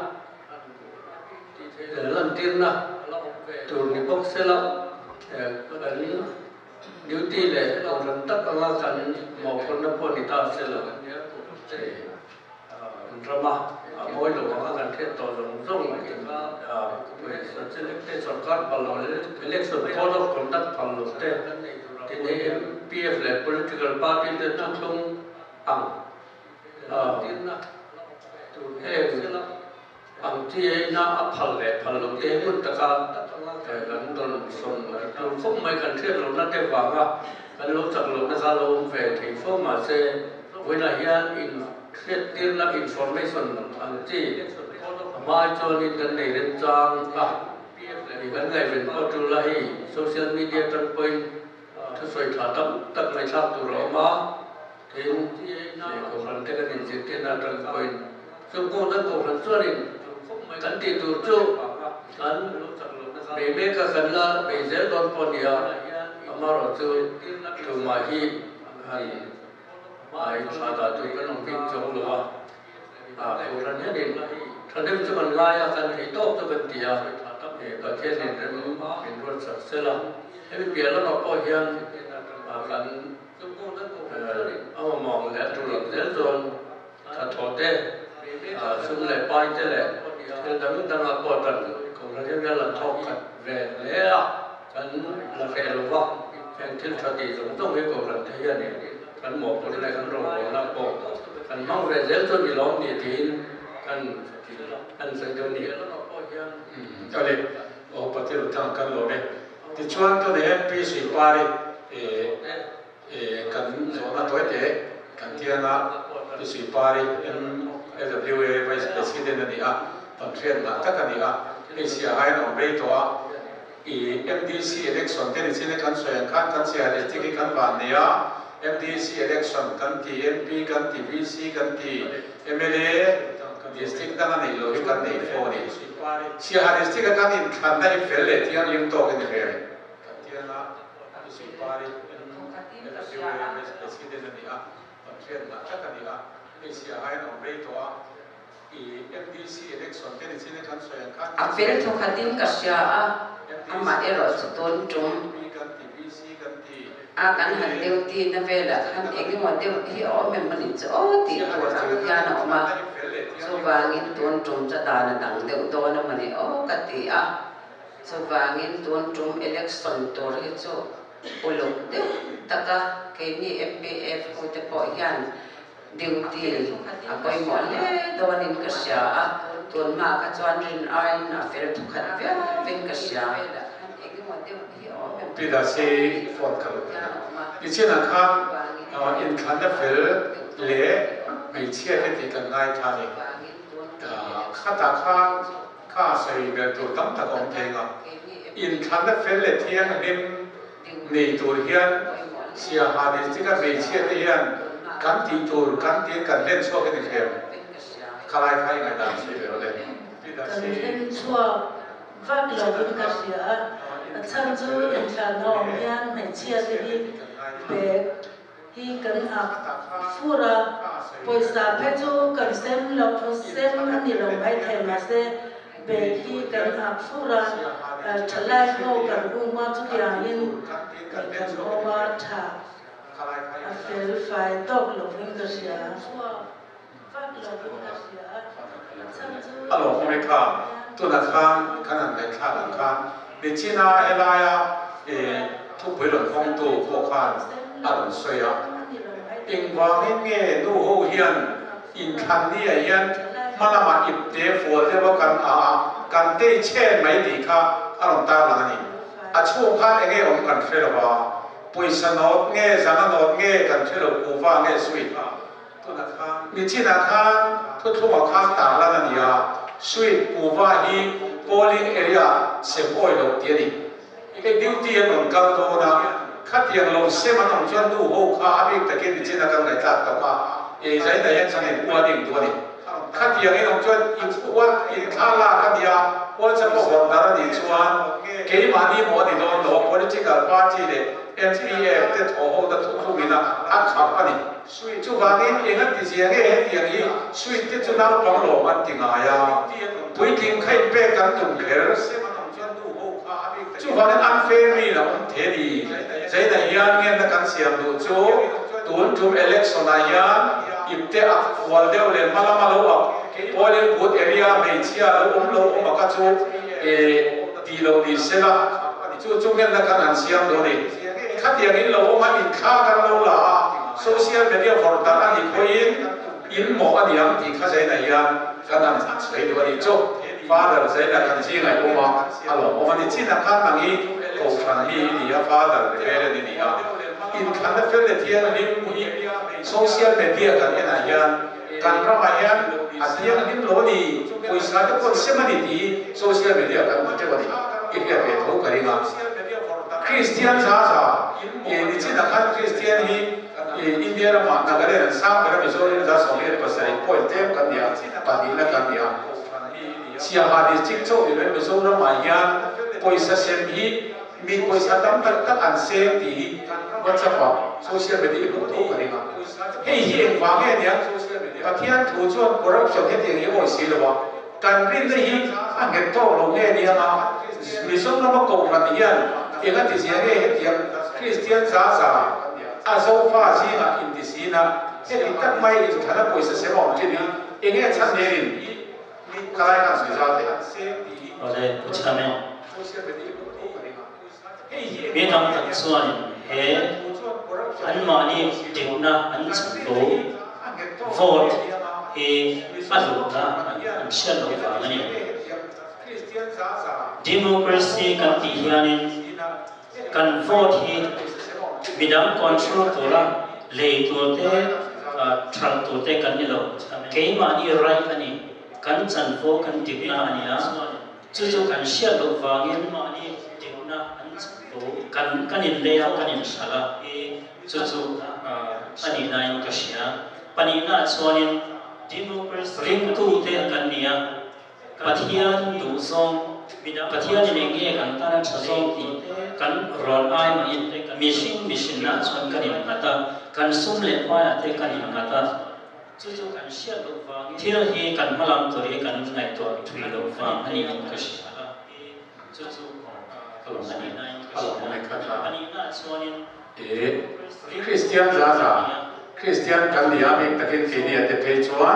lan tir na tur ni bok sela kan duty le ran tak anga kan mo kon na po ni ta sela drama mỗi lúc mà cần thiết tổ chức rong cái सरकार पालो election code of conduct पालो ते तिने PF le political party te tung ang ang ti na aphal le phalo te mun taka kan don son tu phok mai kan thiết lo na te wanga kan lo chak lo na sa lo ve thei fo ma se when I hear in thiết tiên là information ang ti mai cho nên cái này đến trang thì cái ngày mình có từ lại social media trong bên thứ rồi thả tập này sao từ đó mà thì cổ phần cái này chỉ tiên là trong bên chúng cô đang cổ phần cho nên cái tiền từ chỗ cái để mấy cái phần là để dễ đón con nhà mà rồi từ mà khi ai trả lại từ cái lòng tin trong đó cổ phần nhất địnhท่านได้จะกันไล่กันให้โตจะกันตีอ่ะประเทศนี้เป็นรถสักเสละให้เปลี่ยนแล้วเราก็ยังกันเอามองแล้วตัวหลังแล้วจนถ้าถอดได้ซึ่งเลยไปได้เลยแต่ถ้าไม่ตั้งรับกันของเราจะเป็นหลักทอกกันเวลากันละเฟลว่าแฟนที่ชาติต้องให้กับเราที่ยันนี่กันหมอกคนอะไรกันรอนับปอกกันมองเวลาจนมีล้อมนี่ทีกันสังเกตนี่ก็เลยโอ้ปฏิรูปทางการโลกเนี่ยที่ชวนตัวเด็กปีสี่ปารีกันโซนตัวเด็กกันที่นั่นปีสี่ปารีLWA Vice Presidentนี่อ่ะตอนเทรนมาถ้ากันนี่อ่ะเอเชียให้เราไม่ตัวMDC election ที่นี่สิ่งกันส่วนกันเสียเด็กที่กันวันนี้อ่ะMDC election กันที่ MP กันที่ VC กันที่ MLA district kan ani lo kan nei fo ni si ha district kan in than dai fel le tiang lim to kan he kan tiang na si pari president ni a patren na ta kan ni a si ha no rei to a MDC election ten sin kan so yang kan a fel tho khatin ka sia a ama ero ton tum a kan han deu ti na vela han egi mo deu hi o mem mani cho ti ko rang ya na ma so wangin tuan tum cha da na dang deu do na mani o ka ti a so wangin tuan tum election tor hi cho ulok deu taka ke ni MPF ko te po yan deu ti a koi mo le do nin ka sia a tuan ma ka chuan rin ai na fer thu khat ve vin ka sia Pida si phone kalu. Di sini kan in kana fel le mai chia ke ti kan ngai thani. Kata kan ข้าใส่เบลตัวตั้งตะกองเทงอ่ะอินทันนักเฟลเลเทียงนิมนี่ตัวเฮียนเสียหาดิสก็ไม่เชื่อที่เฮียนกันตีตัวกันตีกันเล่นชั่วกันที่เข้มใครใครไงตามสิเบลเลยกันเล่นชั่วฟักเราเป็นกระเสียฉันจะอินทันน้องเฮียนไม่เชื่อที่เบกที่กันอับฟูระปอยสาเพจูกันเซมเราเซมอันนี้เราไม่เทมาเซเบกที่กันอับฟูระทลายโลกันอุ้มมาทุกอย่างยินกันโอมาถาเฟลไฟตกลงเป็นกระเสียฟักเราเป็นกระเสียฮัลโหลอเมริกาตัวนักข่าวขนาดในข่าวหลังข่าวในจีน่าเอลายาทุกผู้หลงของตัวพวกข่าวอารมณ์สวยอิงวางเงี้ยดูโหเฮียนอินคันนี่เฮียนมาละมาอิบเดฟอร์เรียกว่ากันเตะเช่นไม่ดีค่ะอารมณ์ตาหลังนี่ช่วงข่าวเงี้ยอมกันเฟลว่าปุยสนอดเงี้ยสนนอดเงี้ยกันเฟลกูฟ้าเงี้ยสวยตัวนักข่าวในจีน่าข่าวทุกข่าวต่างๆนี่สวีทกูว่าฮีโพลิงเอเรียเซมโอยลงเตียนี่ไอ้ดิวตี้มันกันโตนะขัดยังลงเซมันต้องจวนดูโหข้าบิกตะกี้ดิจินักันไงจัดกับว่าใจแต่ยังฉันเห็นว่าดิ่งตัวนี่ขัดยังไอ้ต้องจวนอินว่าอินข้าลาขัดยาว่าจะมาบอกดาราดิจวนเกี่ยมานี่หมดนี่โดน political party เลย NPF เด็ดโอ้โหแต่ทุกๆนี่นะอักขับกันนี่จู่ว่านี่เองอันที่เสียงเองอย่างนี้สวีทที่จะนั่งฟังโลมันติงอายาปุ้ยทิ้งใครเป๊กันตุ่มเขลจู่ว่านี่อันเฟรมีนะมันเทดีใจแต่ยันเงี้ยนักการเสียงดูจู่ตุนจุ่ม election นายันอิบเตะวันเดียวเลยมาละอ่ะพอเล่นพูดเอเรียไม่เชื่อแล้วเรามาก็จู่ดีเราดีเสร็จละจู่เงี้ยนักการเสียงดูนี่ขัดอย่างนี้เรามาอินข้ากันเราละโซเชียลมีเดียฟอร์ตอันนี้คุยอินหมออันนี้ยังที่ข้าใจไหนยังกันนั่นใช้ดูอันนี้จู่ฟ้าเดินใช้นักการชี้ไงโอ้มาฮัลโหลโอ้มานี่ชี้นักการนั่งนี้เขาฟังที่นี่ฟ้าเดินเฟรนี่อ่ะอินคันเฟรเทียนนี่มีโซเชียลมีเดียกันยังไงยังกันประมาณยังอาทิตย์นี้โลนี่คุยสารทุกคนเสมาดีโซเชียลมีเดียกันมันจะว่าดีอีกอย่างเป็นทุกข์กันยังคริสเตียนจ้านี่ชี้นักการคริสเตียนนี่อินเดียเรามานักเรียนสร้างเป็นมิโซลินจ้าสองเรื่องภาษาอีกpointเต็มกันเนี่ยปฏิบัติกันเนี่ยเสียหายดิจิทัลเป็นมิโซเรามาอย่างภาษาเซมีมีภาษาตั้งแต่อันเซมดีว่าจะว่าโซเชียลมีเดียรู้ทุกกันยังเฮ้ยเห็นว่าเนี่ยประเทศถูกจวนกรับชมเหตุอย่างนี้โอ้ยสิละว่าการเรียนได้อันเกิดโตลงเนี่ยนะมิโซเรามาโกงกันเนี่ยเองที่เสียเนี่ยเหตุคริสเตียนจ้าอาโซฟาซีนะอินดิซีนะเช่นตั้งไม่ฐานะปุยเสมอที่นี่เองชัดเจนใครกันสุดยอดเลยเราได้พูดกันไหมมีทางตัดส่วนเฮอันมานี่ติวนะอันสังโฆโฟดเฮอันลุนะอันเชื่อลงฟังนี่ดิโมคราซีกันที่ยานินกันโฟดเฮบิดามคอนโทรลตัวละเลยตัวเตะทรัลตัวเตะกันนี่เราเกี่ยมานี่ไรอันนี้กันจันโฟกันติวนะอันนี้นะจู่ๆกันเชื่อลงฟังนี่มานี่ติวนะอันสังโฆกันอินเลียกันอินสาระจู่ๆอันนี้นายกเชียปัญญาส่วนนี้ดิโมคราซีริงตู้เตะกันเนี่ยปัทยาดูซองปัทยานี่เงี้ยกันตานันชะซองที่กันรอนไอมาอินมิชินนะส่วนกันอินกัตกันสุ่มเล่ไปอาเตกันอินกัตจู่ๆกันเชื่อลูกฟังที่เราเห็นกันมาลำตัวเองกันในตัวทุยลูกฟังอันนี้ก็เชื่อจู่ๆอันนี้นายก็เชื่ออันนี้น่าส่วนนี้คริสเตียนจ้าคริสเตียนกันเนี่ยมีตะกี้ที่นี่จะเป็นชวน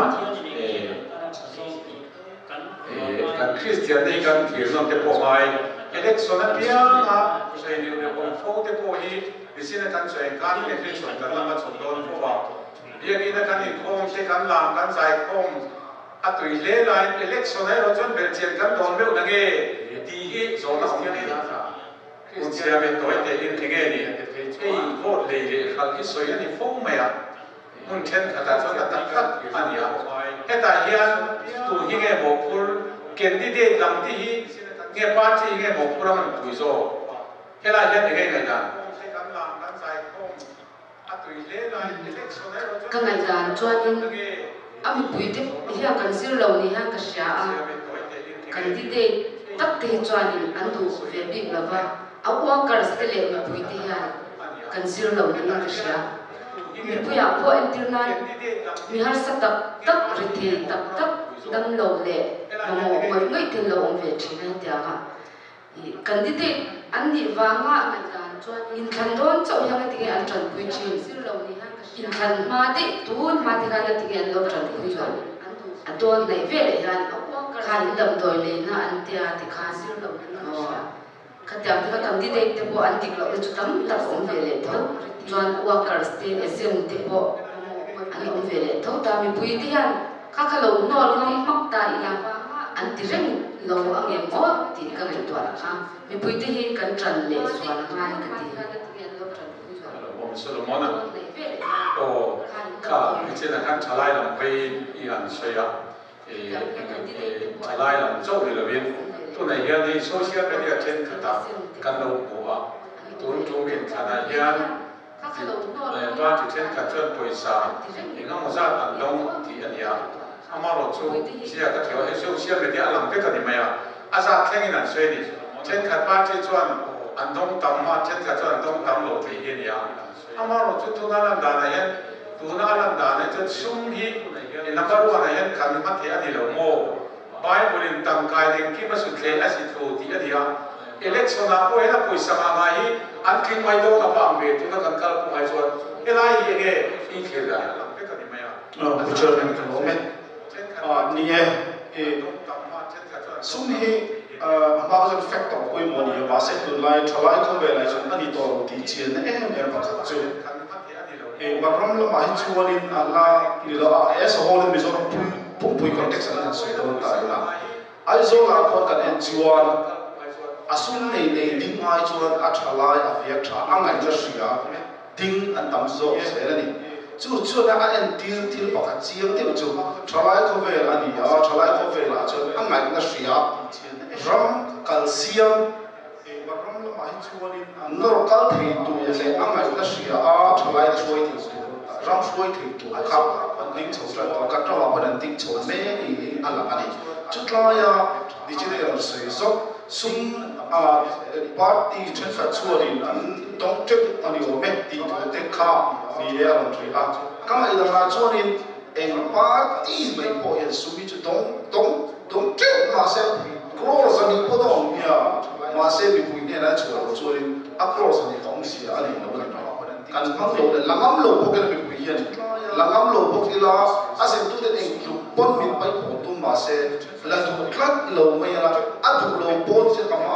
กันคริสเตียนนี่กันที่เราจะพบไปelection นั้นเพียงใช่เนี่ยเราโฟกัสพอฮีดิฉันกันใช้การเลือกส่วนกันละมาส่วนโดนพวกเราเรื่องนี้นะกันอีกคงใช้กันลามกันใส่คงอัตุยเล่ไลน์ election นั้นเราจนเบลเจียนกันโดนเบลนังเอดีฮีโซนของเนี่ยคุณเสียเป็นตัวเองที่เงี้ยนี่ไอ้โคตรเลยขันที่สวยนี่ฟุ้งไหมอ่ะมึงเช่นขนาดส่วนตัดขัดอันนี้อ่ะไอ้ตาเฮียตัวเงี้ยบอกคุณ candidate lam ti hi nge party nge mo pura man pui zo hela hian nge ngai dan ka ngai dan chuanin ami pui te hian kan sir lo ni han ka sha a candidate tak te chuanin an du ve big lava a workers te le mi pui te hian kan sir lo ni ka sha mi pui a po internet mi har sa tak rithe tak dam lo le mo mo ngai te lo on ve thina tia ha candidate an ni wa nga ngai dan chuan in khan don chau yang ti an tran pui chin sir lo ni han in khan ma de tun ma ti ga ti an lo tran pui chuan adon nei ve le han khan dam doi le na an tia ti khan sir lo ni khatyam ta candidate te po an tik lo le chu tam tak om ve le tho chuan workers te SM te po an om ve le tho ta mi pui ti han kha lo nol ngam mak ta ila an ti reng lo ang em mo ti ka ngai to la ha mi pui ti hi kan tran le swal ngai ka ti Solomona o ka che na kan chalai lam pe I an soya chalai lam chau le lovin tu na hian ni social media chen khata kan lo boa tun chung in khana hian ba ti chen kha chon poisa engam mo za an long ti ania amaro chu sia ka thio he social media alam pe ka ni maya aza thlengin an soi ni chen kha pa che chuan an dong tam ma chen kha chuan dong tam lo thi hi nia amaro chu tu na lan da na hian tu na lan da na chu sum hi number 1 na hian kan ma the ani lo mo Bible in tam kai ding ki ma su tle asi thu ti adia election na po ena poisa ma ma hi an king mai do na pam ve tu na kan kal pu mai chuan elai hi nge hi khel da lam pe ka ni maya puchar men kan lo men ni e sum hi ma ga fact of koi mo ni ba se tu lai thalai ko ve lai chun ani to ti chien na em ba kha chu waram lo mai chuanin alla ni lo as whole mizoram pui context an so do ta la ai zo la kon kan en chuan asun nei nei ding mai chuan a thalai a viak tha angai la ria ding an tam zo se la ni chu na an til pakha chiang te chu thalai ko ve ani ya thalai ko ve la chu angai la ria ram calcium waram lo mai chuanin nor kal thei tu ya le angai la ria a thalai choi ti ram choi thei tu kha ding chho tra to ka tra ba dan ding chho me ni ala ani chutla ya digital se so sum party transfer chuarin an dong trip ani o me ti to te kha ni ya ron tri a kama ida na chuarin eng party mai po ya sumi chu dong trip ma se cross ani po dong ya ma se bi pui ne na chuarin a cross ani dong si ani no kan ra kan mang lo le langam lo po ke bi pui yan langam lo bok ila asen tu de eng lu pon min pai po tu ma se la tu klat lo mai la atu lo pon se kama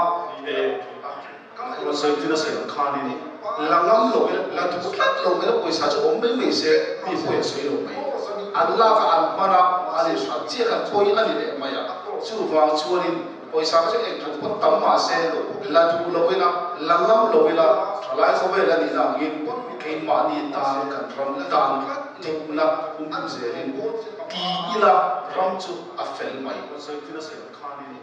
kama ilo se tu se khani ni langam lo la tu klat lo mai ko sa chu om mai se mi po se lo mai Allah ka al mana ali sa chi ka koi ali le mai ya chu wang chuanin koi sa ka eng tu pon tam ma se la tu lo ila langam lo ila thalai ko ve la ni na ngin kein ma ni ta kan ram dan na zerin ti ila ram chu a fel mai so tina se khani ni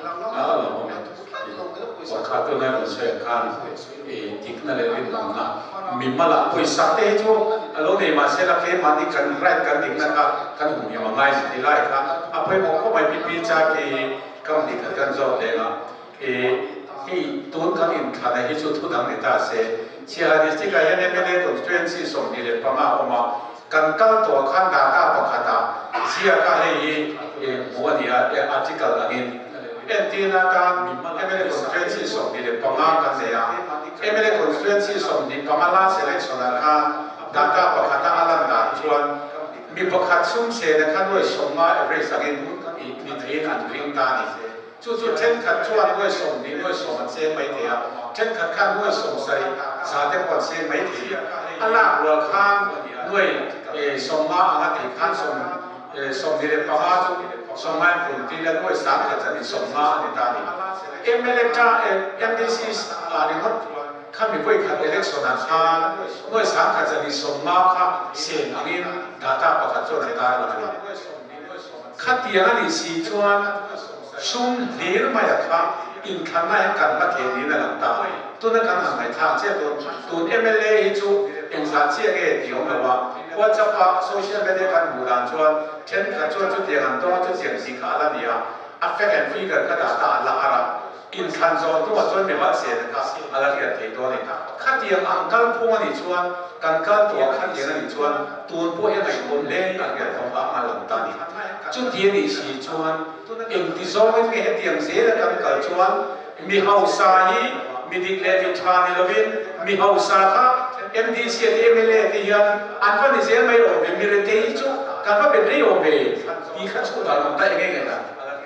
wa kha to na se khan tik na le rin na mi mala poi sa te chu alo ne ma se la ke ma ni kan right kan tik na ka kan hu mi ma ngai ti lai ka a poi mo ko mai pi cha ke kam ni kan zo le ga hi tun kan in thana hi chu thu dang ne ta se chia ni ti ka yan MLA constituency som ni le pa ma oma kan kal to khan da ka pa khata sia ka he mo ni a article again entina kan MLA constituency som ni le pa ma kan se ya MLA constituency som ni pa ma la selection ka data pa khata alam da chuan mi pa khat sum se na khan roi som ma average again ni thin an ring ta ni se chu chen khat chuan roi som ni roi som se mai te ya chen khat khan roi som sai sa te kon se mai te ala ro khan roi som ma anga te khan som ni le pa ma chu som ma pun ti la roi sa khat ni som ma ni ta ni MLA ta MDC ni hot khan mi koi khat election an khan roi sa khat ni som ma kha se angin data pa khat chu na ta la ขัดยังนี่สีจวนซุ่มเลี้ยงมาอย่างค่ะอินทันมากันมาเขียนนี้นั่นหลังตาตัวนั้นกันหางไหนท่าเจ้าตัวMLA จูเองสารเชี่ยเกเดียวแบบว่าจะพาโซเชียลมีเดียกันบูรณาชวนเช่นกันชวนจุดเดียงตัวจุดเสียงสีขาวแล้วเนี่ยaffect and figure ก็ด่าตาละอะไรอินทันโซนตัวชวนไม่ว่าเสียนะครับอะไรเกี่ยวกับตัวนี้ขัดยังอังกันพวกนี้ชวนกันกันตัวขัดยังนี่ชวนตัวพวกยังไงคนเล่นอะไรของพระมาหลังตานี่จุดเดียนี่สีชวนเองที่โซนไม่เห็นเดียงเสียกันกันชวนมีเฮาสายมีดิเลวิทานิลวินมีเฮาสาค่ะ MDC ที่MLA ที่ยันอันว่านี่เสียไม่ออกเป็นมิเรเตย์จุกันว่าเป็นเรื่องของที่ขัดสุดตลอดได้ยังไงกัน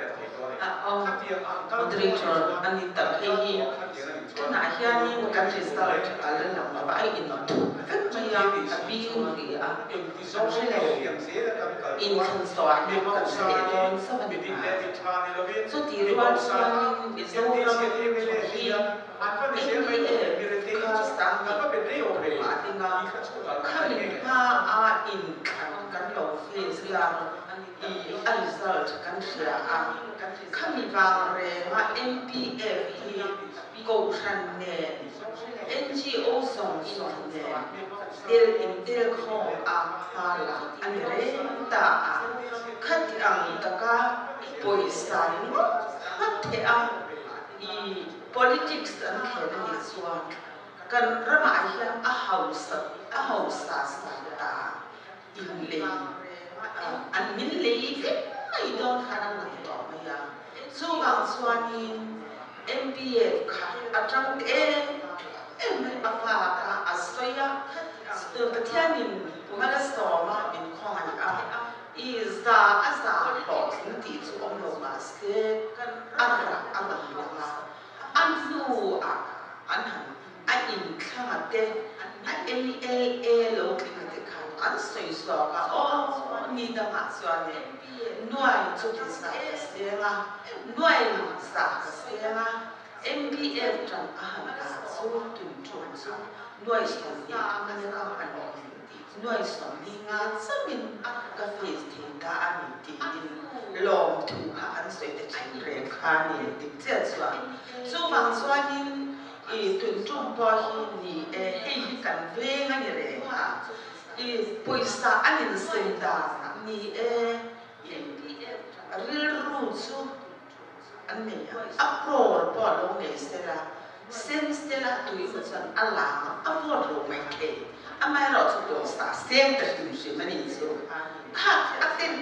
moderator Anita Kehi na hianin country start ala na mabai in to vet maya abi uri a in kan so a ni kan se don sa ba ni so ti ruan san bi so ra hi ka stand ka pe re o re ma tinga kan ha a in kan lo face la i a result kan sia a kami vang re ma MPF hi go than ne NGO song ne del kho a hala an re ta a khat ang taka poisa ni hat a I politics an khen ni suwa kan rama hian a hausa sa ta in le an min le ai don khanang na to maya so bang swanin MPF kha atang afa ka asaya pathianin malasoma in khong a is the asa box nti chu omlo maske ara ma annu anhan a in khamate a LLA lo klimate khan an soi so ka o ni da ma swane nuai chu ki sa stela nuai sa stela MPF tran ahan ka chu tun chu nuai so ni an ka an nuai so ni nga samin ka face thing ka ani ti in long tu ka an soi te chin re kha ni ti che chwa so bang swanin I tun chung po hi ni hei kan ve nga ni re ha I poisa anin senda ni real roots an me apro po lo ne stela sen stela tu I san ala apro lo me ke amai ro chu do sta sen ta tu shi mani so kha aten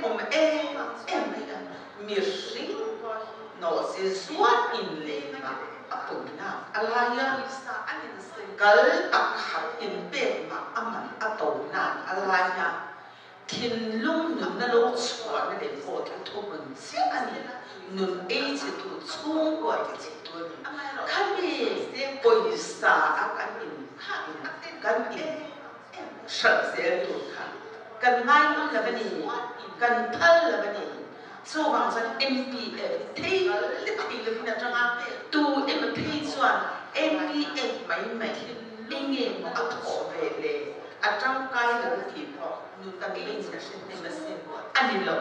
me shi no se suat in le ma apuna alaya kal akhat in pe ma aman atona alaya thin lung nun na lo chwa na le po ta thobun si ani nun e che tu chung ko ti che tu ni khami poisa akan in kan in sha se tu kha kan mai mun la bani kan thal la bani so bang san MPF thei le ti le na changa tu MP chuan MPF mai inge mo atho ve le atang kai la ti pho nu ta be in na sin na sin ani lo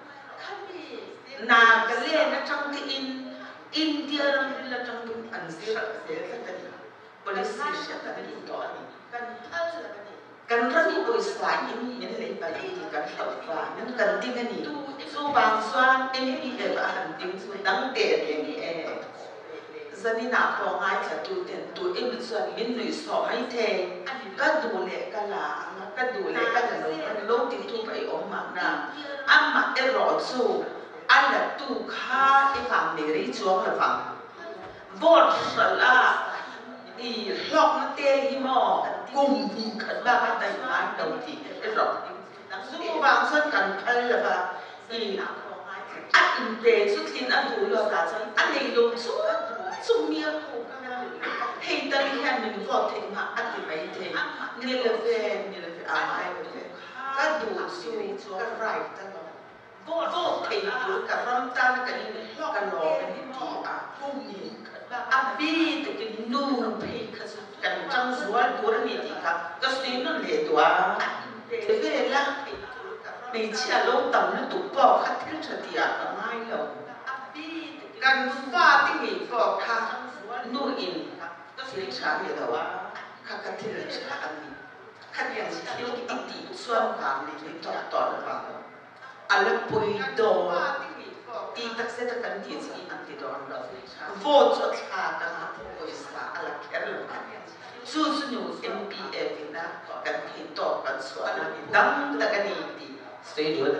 na ka le na chang ti in India ram la chang tu an sira se ta ni policy sha ta ni to ani kan thal la bani kan rani ko isla ni le ba ni kan thal fa nan kan ting ani so bang swan MPF a han ting su dang te ni zanina ko ngai cha tu ten tu em chuan min lui so hai the ka du le ka la ka du le ka lo ti tu pai om ma na amma ero chu ala tu kha e fam ne ri chuang la fam vot sala I lok na te hi mo kum hi khat ba ka dai ma dau ti ero so bang san kan phal la ba I at in te chu thin a du lo ta chan an nei lo chu mia hei ta ri han min vo the ma at ti mai the ni le ve a mai ve ka du su ka right ta no vo thei tu ka ram ta ka ni ka lo ka ni ti a kum ni a bi te ki nu pe ka su kan chang zual tu ra ni ti ka si no le tu a te ve la đi chia lâu tầm nó tụ bỏ khát thiếu thật thì à cả ngay rồi cần pha tiếng nghỉ bỏ khát nuôi in thiếu trả gì đâu khát khát thiếu trả anh khát yang thiếu cái tỷ xuân hàng này thì toàn vào anh bồi đồ đi tất sẽ tất cả tiền gì anh thì đó là vô cho thà cả hạt bồi sa anh kéo lên chú chú MPF na kan hito kan suara dam ta kan iti stadium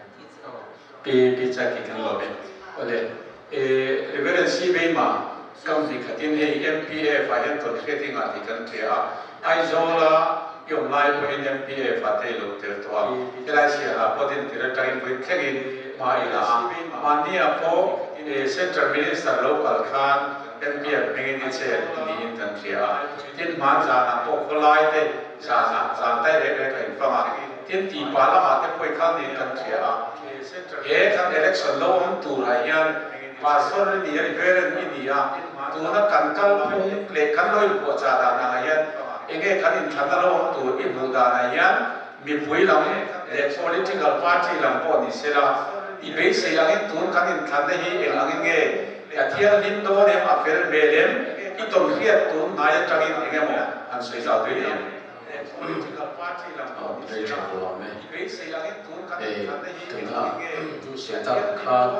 pi cha ki kan lo be ole reverend si be ma kam ni khatin he MPF a hen ton creating a ti kan thea ai zola yom lai po MPF a te lo ter to a ila sia la podin tira tain po thegin ma ila mania po central minister local khan MPF pengen ni che ni in tan thea tin man za na po kholai te za tai re kai fama tin ti pa la ma te poi khan ni tan thea kan election lo hom tu ra yan pastor ni reverend India tu na kan kal phung le kan loi po cha da na yan enge kan in thana lo hom tu i bu da na yan mi pui lam le political party lam po ni sela i be se yang tu kan in thana hi el angin ge ya thial lim do dem affair belem i tom khiat tu na ya tangin enge mo an soi za tu ni political party lam po ni sela i be se yang tu kan in thana hi el angin ge tu sẽ tập khăn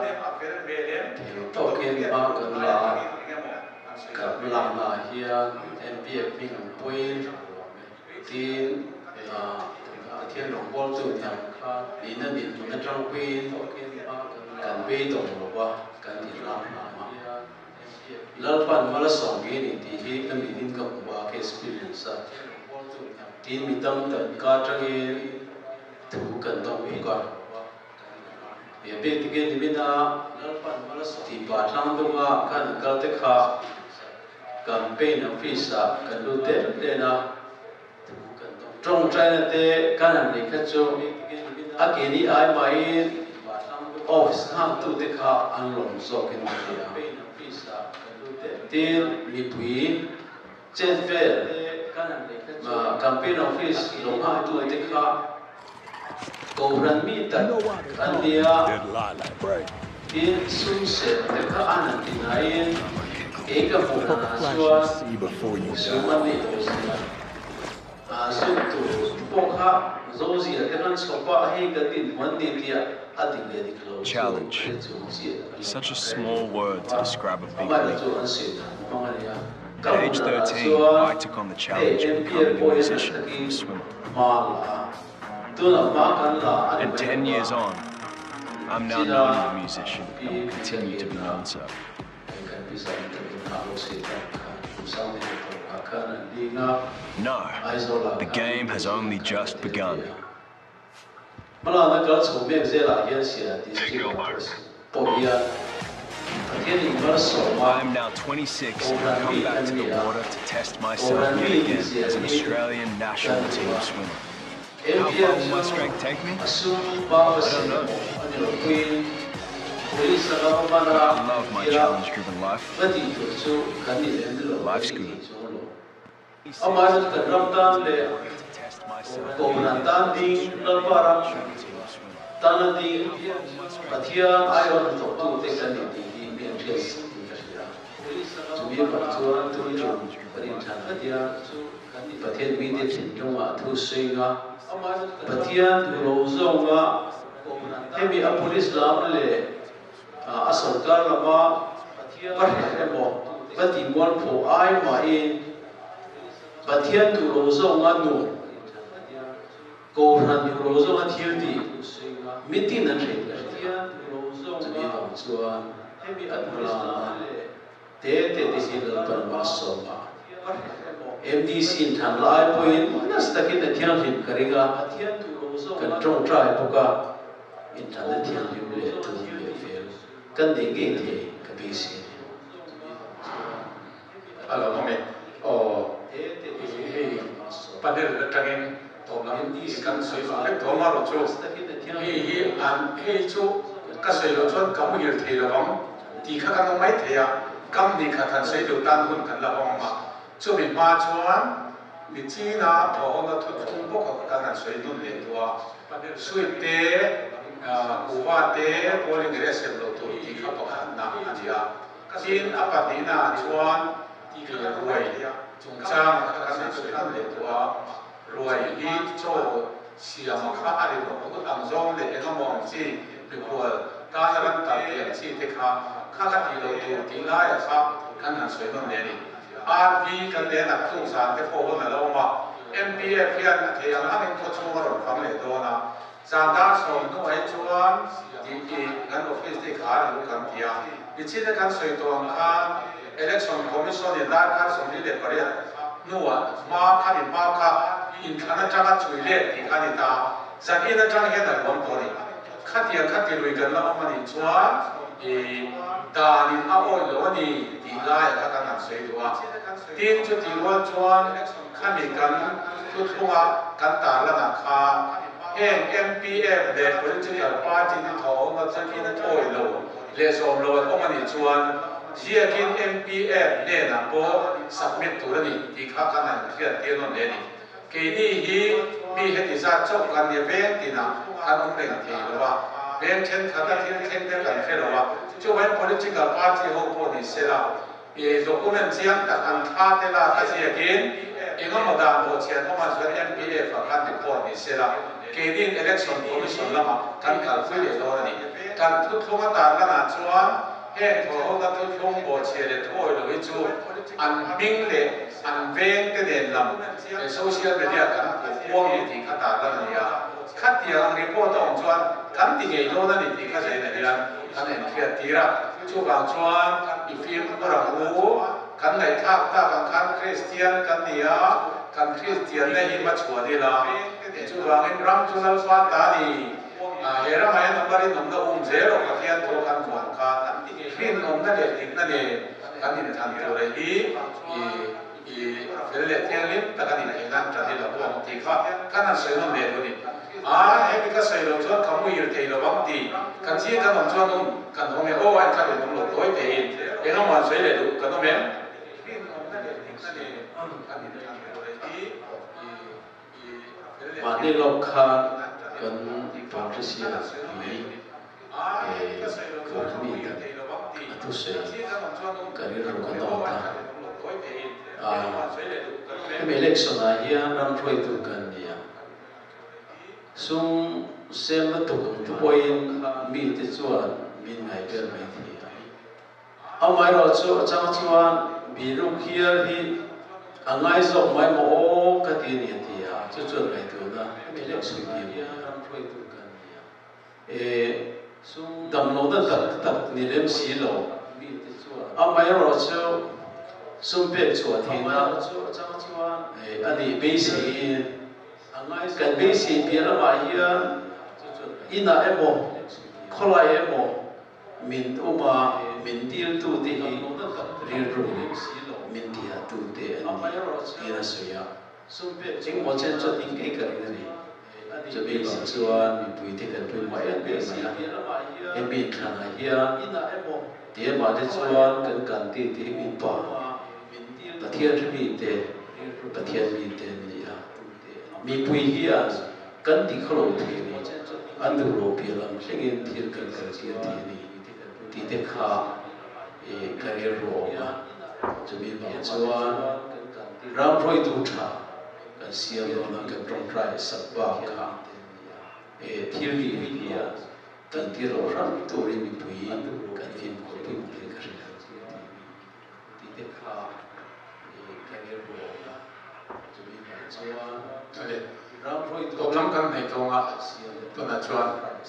to kiến ba cần là gặp làm là hiện MPF mình quên tin thiên đồng bol tu nhầm khăn lý nên điện tu nên trong quên cần bê đồng rồi qua cần thì làm là lỡ phần mà là sòng cái này thì khi nên bị tin cộng qua cái experience tin mình tâm tận ca trong cái thủ cần đồng ý còn bây giờ thì cái gì đó thì bà thằng tôi mà cần câu thế khác campaign office cần lưu tết để na trong trái này thế cái này thì cái chỗ cái này ai mà office hàng tu thế khác anh làm số cái này thì bị quỷ trên về mà campaign office làm hai tu thế khác cầu rắn mi tận anh đi in sung se te ka anan tinai eka mona sua sumani sum tu pokha zozi te kan sopa he ka tin mandi tia ating le diklo challenge. Such a small word to describe a big league. At age 13, I took on the challenge of becoming a musician and a swimmer. And 10 years on, I'm now known as a musician and will continue to be known so. No, the game has only just begun. I am now 26 and I've come back to the water to test myself yet again as an Australian national team swimmer. How far will my strength take me? I don't know. I love my challenge-driven life. Life's good. Patian tu rozonga, hemi a police lam le, a sarkar lama, patian mo, pati mon po ai ma in, patian tu rozonga no, koran tu rozonga thiuti, miti nan re, patian tu rozonga, tu bang chuan, hemi a police te silal par masoma. MDC than lai point nas takin the thiang him karinga kan trong trai poka in than the thiang him le tu le fel kan de ge the ka bi se ala mame o padel la tagin to lam kan soi fa le to ma ro chu hi an he chu ka soi lo chon ka mu hil the la bang ti kha kan mai the ya kam ni kha than soi du tan hun kan la bang ma chu mi ma chuan มีจีน่าพอเราทุกคนพวกกันนั้นสวยนุ่นเลยตัวสวยเตะอุบาเตะโพลิงเรสเซลตัวที่เขาบอกนะอันนี้จีนอปัตติน่าชวนที่รวยจงจ้างกันนั้นสวยนุ่นเลยตัวรวยที่โจเสียมาข้าอะไรบอกก็ตั้งจงเลยเองมองจีหรือว่าการรันตัดเองจีที่ข้ากันที่เราตัวที่ไล่ครับกันนั้นสวยนุ่นเลยRV กันเรียนนักทุนสารที่พวกเราเล่ามา MPF ยันที่ยังอันนี้ก็ช่วยเราฟังเลยตัวนะจากด้านส่วนนู้นไอ้ชวนที่กันออฟฟิศที่ขาหรือกันที่ดิฉันกันสวยตัวข้า election commission ในด้านข้าส่งที่เด็กไปเรียนนู้นมาข้าดิมาข้าอินทร์จังหวัดช่วยเลี้ยงที่ข้าดิตาจากอินทร์จังหวัดเห็นอะไรบ้างตัวนี้ข้าที่ลุยกันแล้วมันชวนดานินเอาโอ้ยแล้วนี่ที่ไล่ข้ากันสวยตัวทีนจุดที่ว่าชวนข้ามีกันทุกทัวกันตาละนักข้าเอง MPF เด็ก political party ที่ท้องมาจากที่นั่นโอ้ยแล้วเลสอมแล้วก็มันชวนเชียร์กิน MPF เนี่ยนะพอ submit ตัวนี้ที่ข้ากันนั่นเพื่อเที่ยวนั่นนี่เกี่ยนี่ฮีมีเหตุการณ์จบกันเนี่ยเว้นที่น่ะกันองค์เร่งที่หรือว่าเว้นเช่นข้าที่เช่นเดียวกันแค่หรือว่าช่วย political party ของพวกนี้เสียแล้วdocument เสียงแต่อันท่าเทล่าก็เสียกินเองก็มาดามโบเชียนเข้ามาช่วย MPF กันที่พวกนี้เสียแล้วเกี่ยนี่ election commission ละมากันการคุยเรื่องนี้กันทุกคนต่างกันนะชวนเฮ้พอเราทุกคนโบเชียนเลยทั่วโลกจูอันมิ่งเลยอันเว้นกันเองลำโซเชียลมีเดียกันพวกนี้ที่เขาต่างกันเนี่ยคัดเดียวรีพอร์ตออกชวนกันที่เกี่ยวกับนั่นที่เขาใช้ในเรื่องกันเองเพื่อที่เราช่วยบางชวนอีฟิล์มก็เรารู้กันในท่ากันคริสเตียนกันเนี่ยกันคริสเตียนในหิมะชัวดีละช่วยบางรัมจุลสวัสดิ์ตานีเฮรามายันนับริณนับดาวเซโร่กับเทียนโตกันหมดกันฟิล์มนั่นเองนั่นเองกันนี่ทำตัวเลยเฟลเลตเทียนลิมแต่กันนี่เองนั่นจะได้ละพวกที่เขากันนั่นสวยนั่นเองนี่เฮ้ยก็ใส่ลงชวนขโมยอยู่ที่ระหว่างที่กันชี้กันลงชวนนุ่มกันตรงนี้โอ้ยกันเป็นนุ่มหลุดโดยที่เองก็มันสวยเลยดูกันตรงนี้มาในโลกข่าวกันฟังที่เสียงมีคนมีกันทุกสิ่งกันเรื่องกันต่อตาไม่เล็กสนาเฮียนั่งช่วยตัวกันเนี่ยซุ่มเสียมาตุกันทุกวันมีที่ชวนมีไหนเป็นไหนที่เอาไม่รอชัวจังชวนมีลูกเฮียที่ง่ายส่งไม่โม่กันที่นี่ที่จะชวนไหนตัวนะไม่เล็กสุดเฮียนั่งช่วยตัวกันเนี่ยดำโนนั่นตัดนี่เล่มสีโลเอาไม่รอชัวซุ่มเป็นชัวที่นะอันนี้ไม่ใช่กันไม่ใช่เพียงว่าเฮียอินาเอโมคนละเอโมมินอุมามินดีลตูที่เรียนรู้มินดีอาตูที่อันนี้น่าสวยจริงว่าเช่นจุดนี้ก็กันนี่จะมีบางส่วนมีปุยที่กันปุยไม่ยังเป็นนะเอ็มบินทางเฮียเดี๋ยวมาที่ส่วนกันที่มีป่าประเทศมีเตประเทศมีเตนี่มีปุยเฮียกันที่เขาลงที่นี่อันดูโรเปียลำเช่นที่กันที่นี่ที่เด็กข้าการเรียนรู้จะมีบางส่วนรำร้อยดูท่ากันเสียงนั้นกันตรงใจสักบ้างกันที่รีวิเดียกันที่เรารำตัวมีปุยกันที่มีปุยมันเรียกกันที่เด็กข้าการเรียนรู้จะมีบางส่วนตกลงกันในตรงตัวนั้นชวน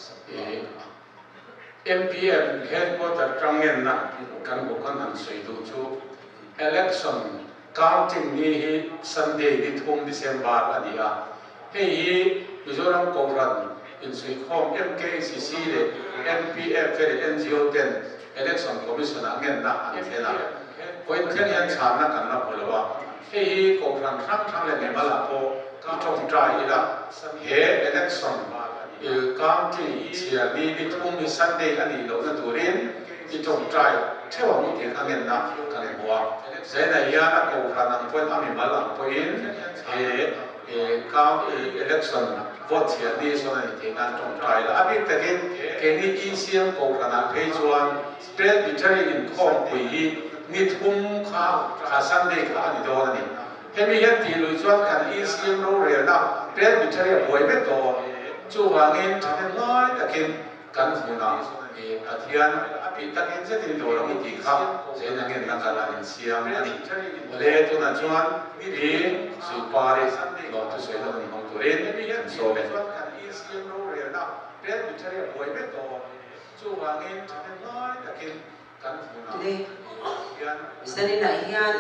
MPF headquarter จังเงินนะกันบุคคลนั้นสวยดูชู election counting นี้ Sunday ที่ทุ่ม December อันนี้เฮ้ยมิโซรัมกองรันอินสุยคอม MKCC เลย MPF เลย NGO 10 election commission เงินนะอันนี้นะคนที่เห็นชาตินักการนับเลยว่าเฮ้ยกองรันทั้งเลยเนี่ยมาละพอที่จงใจละเฮ้ election county เชียร์มีทุ่ม Sunday อันนี้เราจะดูเรียนที่จงใจเชื่อว่ามุติขังเงินนะขังเงินบัวเสียในยานักกูขันนังพ้นอามิมาลังพ้นก้าวelection vote เสียดีส่วนนี้ที่งานจงใจแล้วอภิตะกินเกณฑ์นี้เสียงกูขันนังเพจวนสเปรดบิจารีอินคอมปุยนิทุ่มข้าวข้าสันเด็กข้าดิโดนนี่เห็นมีเห็นที่ลุยชวนกันเสียงรู้เรียนนะสเปรดบิจารีป่วยไม่โตจู่ว่าเงินจะเป็นน้อยตะกินกันหัวหน้าอาทิตย์อภิตะกินจะที่โดนมุติข้าวเสียงเงินนักการเงินเสียงอันนี้เลตุนชวนที่สุปาริสันติโลตุสวยตรงนี้ของตัวเองโซเบนเสียงรู้เรียนนะสเปรดบิจารีป่วยไม่โตจู่ว่าเงินจะเป็นน้อยตะกินกันหัวหน้า Sanina hian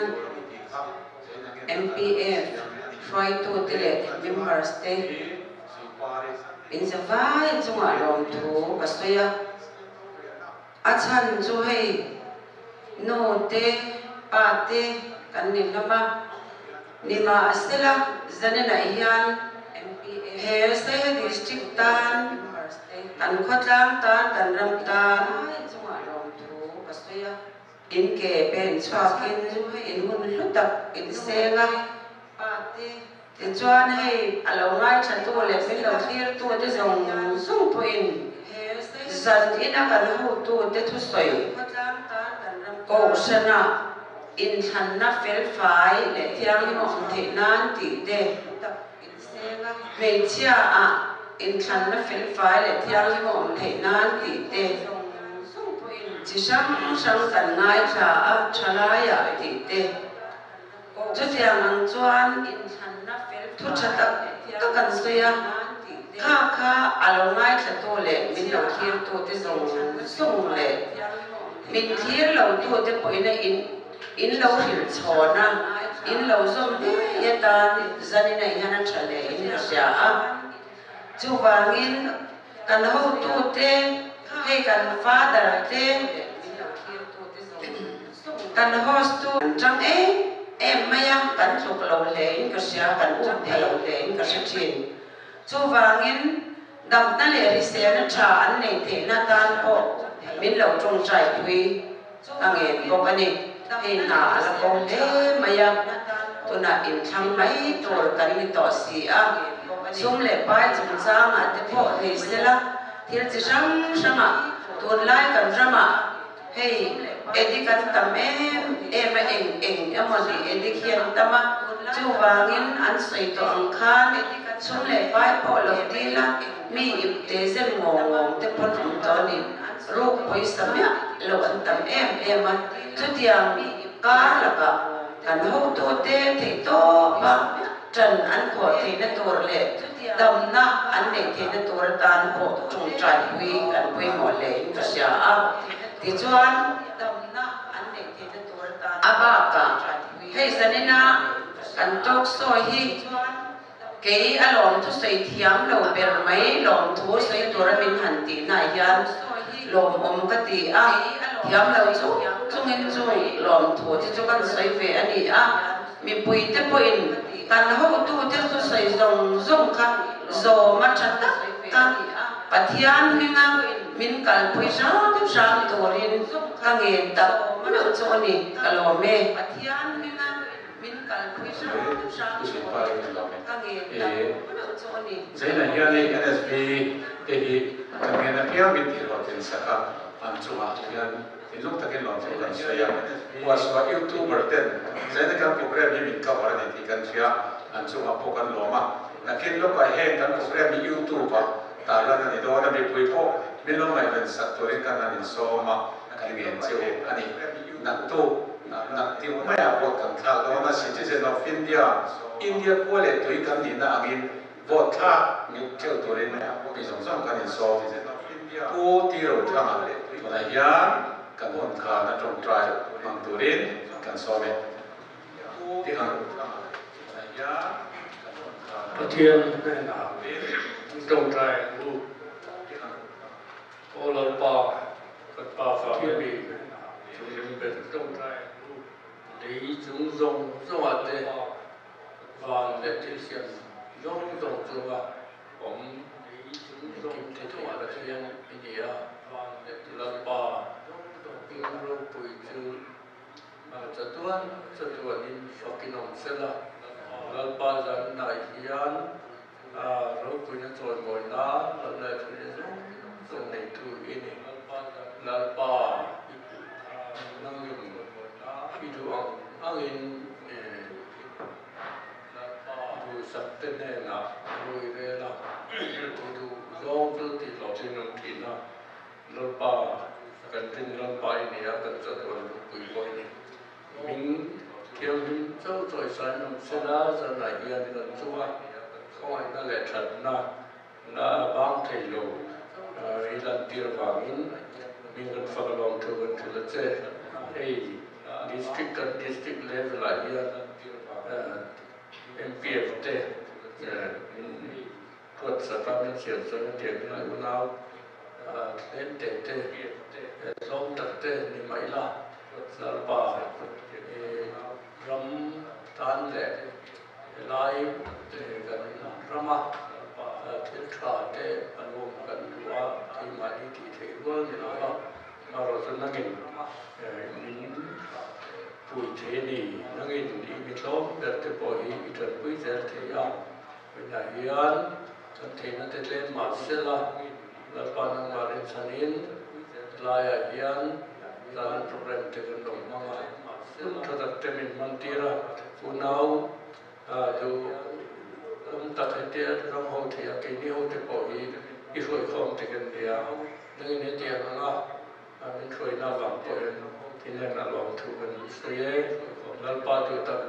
MPF try to delete members te in the vai chunga lom thu kasoya achan chu hei no te pa te kan nin lama nima asela zanina hian MPF he se district tan kan khotlang tan kan ram tan chunga lom thu kasoya in ke pen chwakin in hun lutak in senga tin chuan hei alo ngai than tu le pin lo thir tu te zong sung po in zan ina kan hu tu te thu soi ko sana in than na fel fai le thiang no the nan ti te me chia a in than na fel fai le thiang no the nan ti te chỉ sáng tận ngay trả lại thì thế cho tiền ăn chuan thu chặt tất cả suy kha alo ngay trả to lệ mình lâu thiêu to thế dùng sung lệ mình thiêu lâu to thế bồi này in lâu hiểu chọn na in lâu dùng thế ta gia đình này hắn trả lệ in trả chú vàng in cần hậu to thế hay cần father te cần host tu trong em maya cần chụp lâu lên cái xe cần chụp lâu lên cái xe chín chú vangin đầm ta lệ đi xe nó trả anh này thế na tan po mình lâu trong trái tùy anh em có cái này hay na là con thế maya tu na in thằng mấy tuổi cần đi tỏ xì à xung lệ bài chúng ta mà thế po thì sẽ là thì chỉ sang à tuần lai cần ra mà hey edi kan tam em mà gì edi khian tam à chú vangin an soi to ang khan xung lệ bài po lo đi là mi ip te zen ngong te pon um to ni ro poi samya lo an tam em à chú tiang ka là ka kan ho to te te to ba trần an ko te na tor le đầm na anh này thì nó tuổi tan bộ trồng trái quy cần quy mỏ lệ nó xả thì chuan đầm na anh này thì nó tuổi tan ba cả hay giờ nên na cần tóc soi hi cái alom thu soi thiam lâu bề mấy lom thu soi tuổi mình hành tí này yan lom cái tí thiam lâu chú chung in chú lom thu thì chú cần soi về anh đi mình bùi te bùi cần hậu tu te chú soi zong khăn zo ma chata ka pathian hinga min kal puisa tu sam torin ka ngen ta lo choni kalome pathian hinga min kal puisa tu sam ka ngen ta lo choni zai na hian ni NSB te hi ngen na pia min ti lo tin saka am chuma hian tinuk takin lo chu kan soya waswa YouTuber ten zai na kan program hi min ka war ni ti kan chia an chuma pokan loma nakin lo ka heng kan program ni YouTube ta la na ni do na mi pui po min lo mai ben sak to rin kan an so ma kan ngen chu ani nak tu nak ti ma ya ko kan tha do na citizen of India ko le toi kan ni na angin vote tha mi cheu to rin na mi song song kan so pu ti ro tha ma le na ya kan hon kha na trong trai mang tu rin kan so me ti han na ya Thiên trong trai lu ô lô pa thiên bị chúng mình bên trong trai lu lý chúng dùng ở đây và để thực hiện dùng chúng cũng lý chúng dùng thế thôi là thiên bây giờ và để lô pa ingro pui chu chatuan in fakinom sela lalpa zan nai hian ro pui na choi moi na la thu zong nei tu ini lalpa nangin hidu angin du sakte ne na roi ve la du long tu ti lo tin nom ti na lalpa kan tin lalpa ini ya kan chatuan pui ko ini mình theo mình châu trời sáng năm xưa đó giờ này hiện gần chúa không ai ta lại thật na bám thầy lô vì lần tiền vàng mình cần phải làm theo gần theo là chế hey district level là hiện MPF thuật sản phẩm nhân sự cho nên tiền là u nào lên tệ lông đặc tệ như mấy là ba ram tan le lai gần rama thiết tra te anum gần dua thì mà đi thì thấy vâng thì nó mà rồi cho năng mình bùi thế này năng đi mình lốp được cái bồi bị trật quý giờ thì bên này hiền thân thể nó sẽ lên mặt sẽ là pan năng mà lên sanin lai hiền dalam program dengan dong mama terhadap temin mantira punau do tak hati ram ho thia kini ho te po I roi khom te kan dia nang ne dia nga min roi na wang po tin na long thu kan soye lal pa tu ta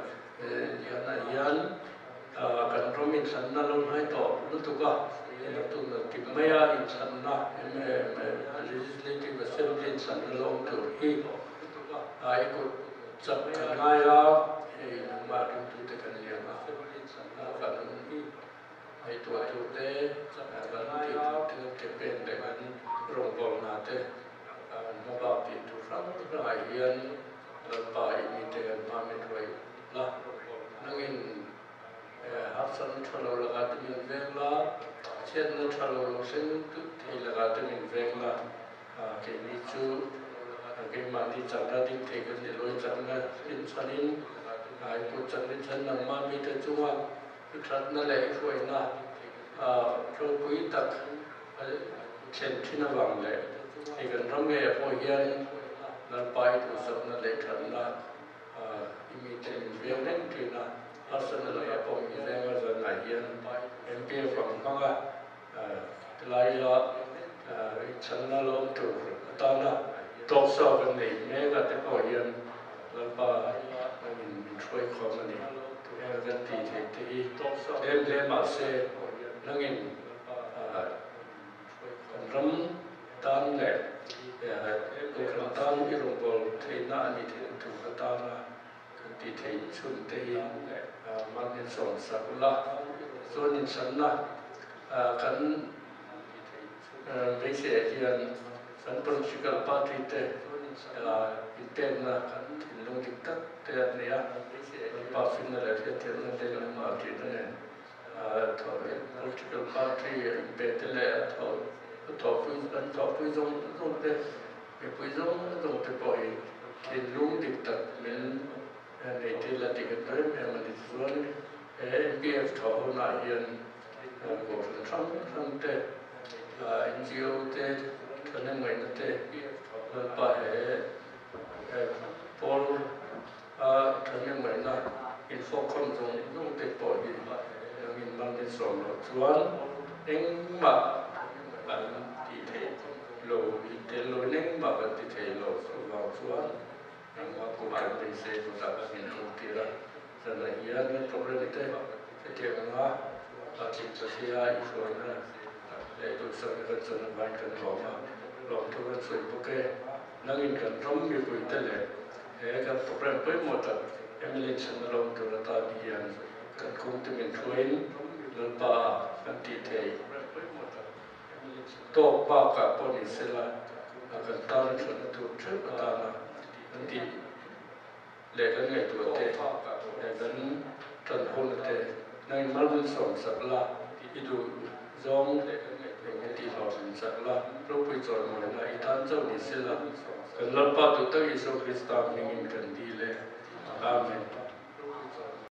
yan kan romin san na lon hai to lu tu ka na tu na ti maya in san na legislative assembly san na long tu hi ai ko chap kan ngai la ma tin tu te kan ya ma kan hi ai tu te kan ti te pen de kan rong bol na te no ba ti tu ram ra hian pa mi te ma me roi la nangin hapsan thalo laga tin vengla chen na thalo sen tu thei laga tin vengla ke ni chu ke ma di chanda ding thei kan ni loi chanda in sanin ai ko chanda chan na ma mi te chuwa that na le foi na ro pui tak chen thina wang le e kan ram me po hian na pai tu sab na le that na imi ten veng nen thina Arsenal la po mi venga za na hian MPF ang lai la channa lom tu ta na tok so kan nei me ga te po hian la pa min throi khom ani ga ti te tok so le ma se nangin ram tan le ko kan tan I rong bol the na ani the tu ta na ti thei chun te manin son sakula sonin sanna kan veise hian san political party te inten na kan thilung dik tak te ania pa fin la the te na te na ma ti ne political party betele to zong te pui zong te poi thilung dik tak men nei te la te kan me ma ni zuan MPF tho na hian ko thang te NGO te thane mai na te pa pol thane mai na info com zong te po hi min man ni som lo chuan eng ma an ti the lo I te lo neng ma ban ti the lo so wa chuan Angwa ko kan dei se ko ta min ro tira sana hian ni problem te te nga ti sa sia I so na le to sa ka chana ban kan ho ma lo to kan soi po ke nangin kan rom mi ko te le kan problem pe mo ta emile chan lo to la ta di yan kan kum te min thuin lo pa kan ti te to pa ka po ni se la kan ta na chun tu che ta na nanti lekan ngai tu te lekan tan hon te nai malun som sakla itu zong để cái tí họ mình chắc là lúc bây giờ mà là ít ăn châu đi xin là cần lập ba tụ tất Giêsu Christ mình cần đi lên. Amen.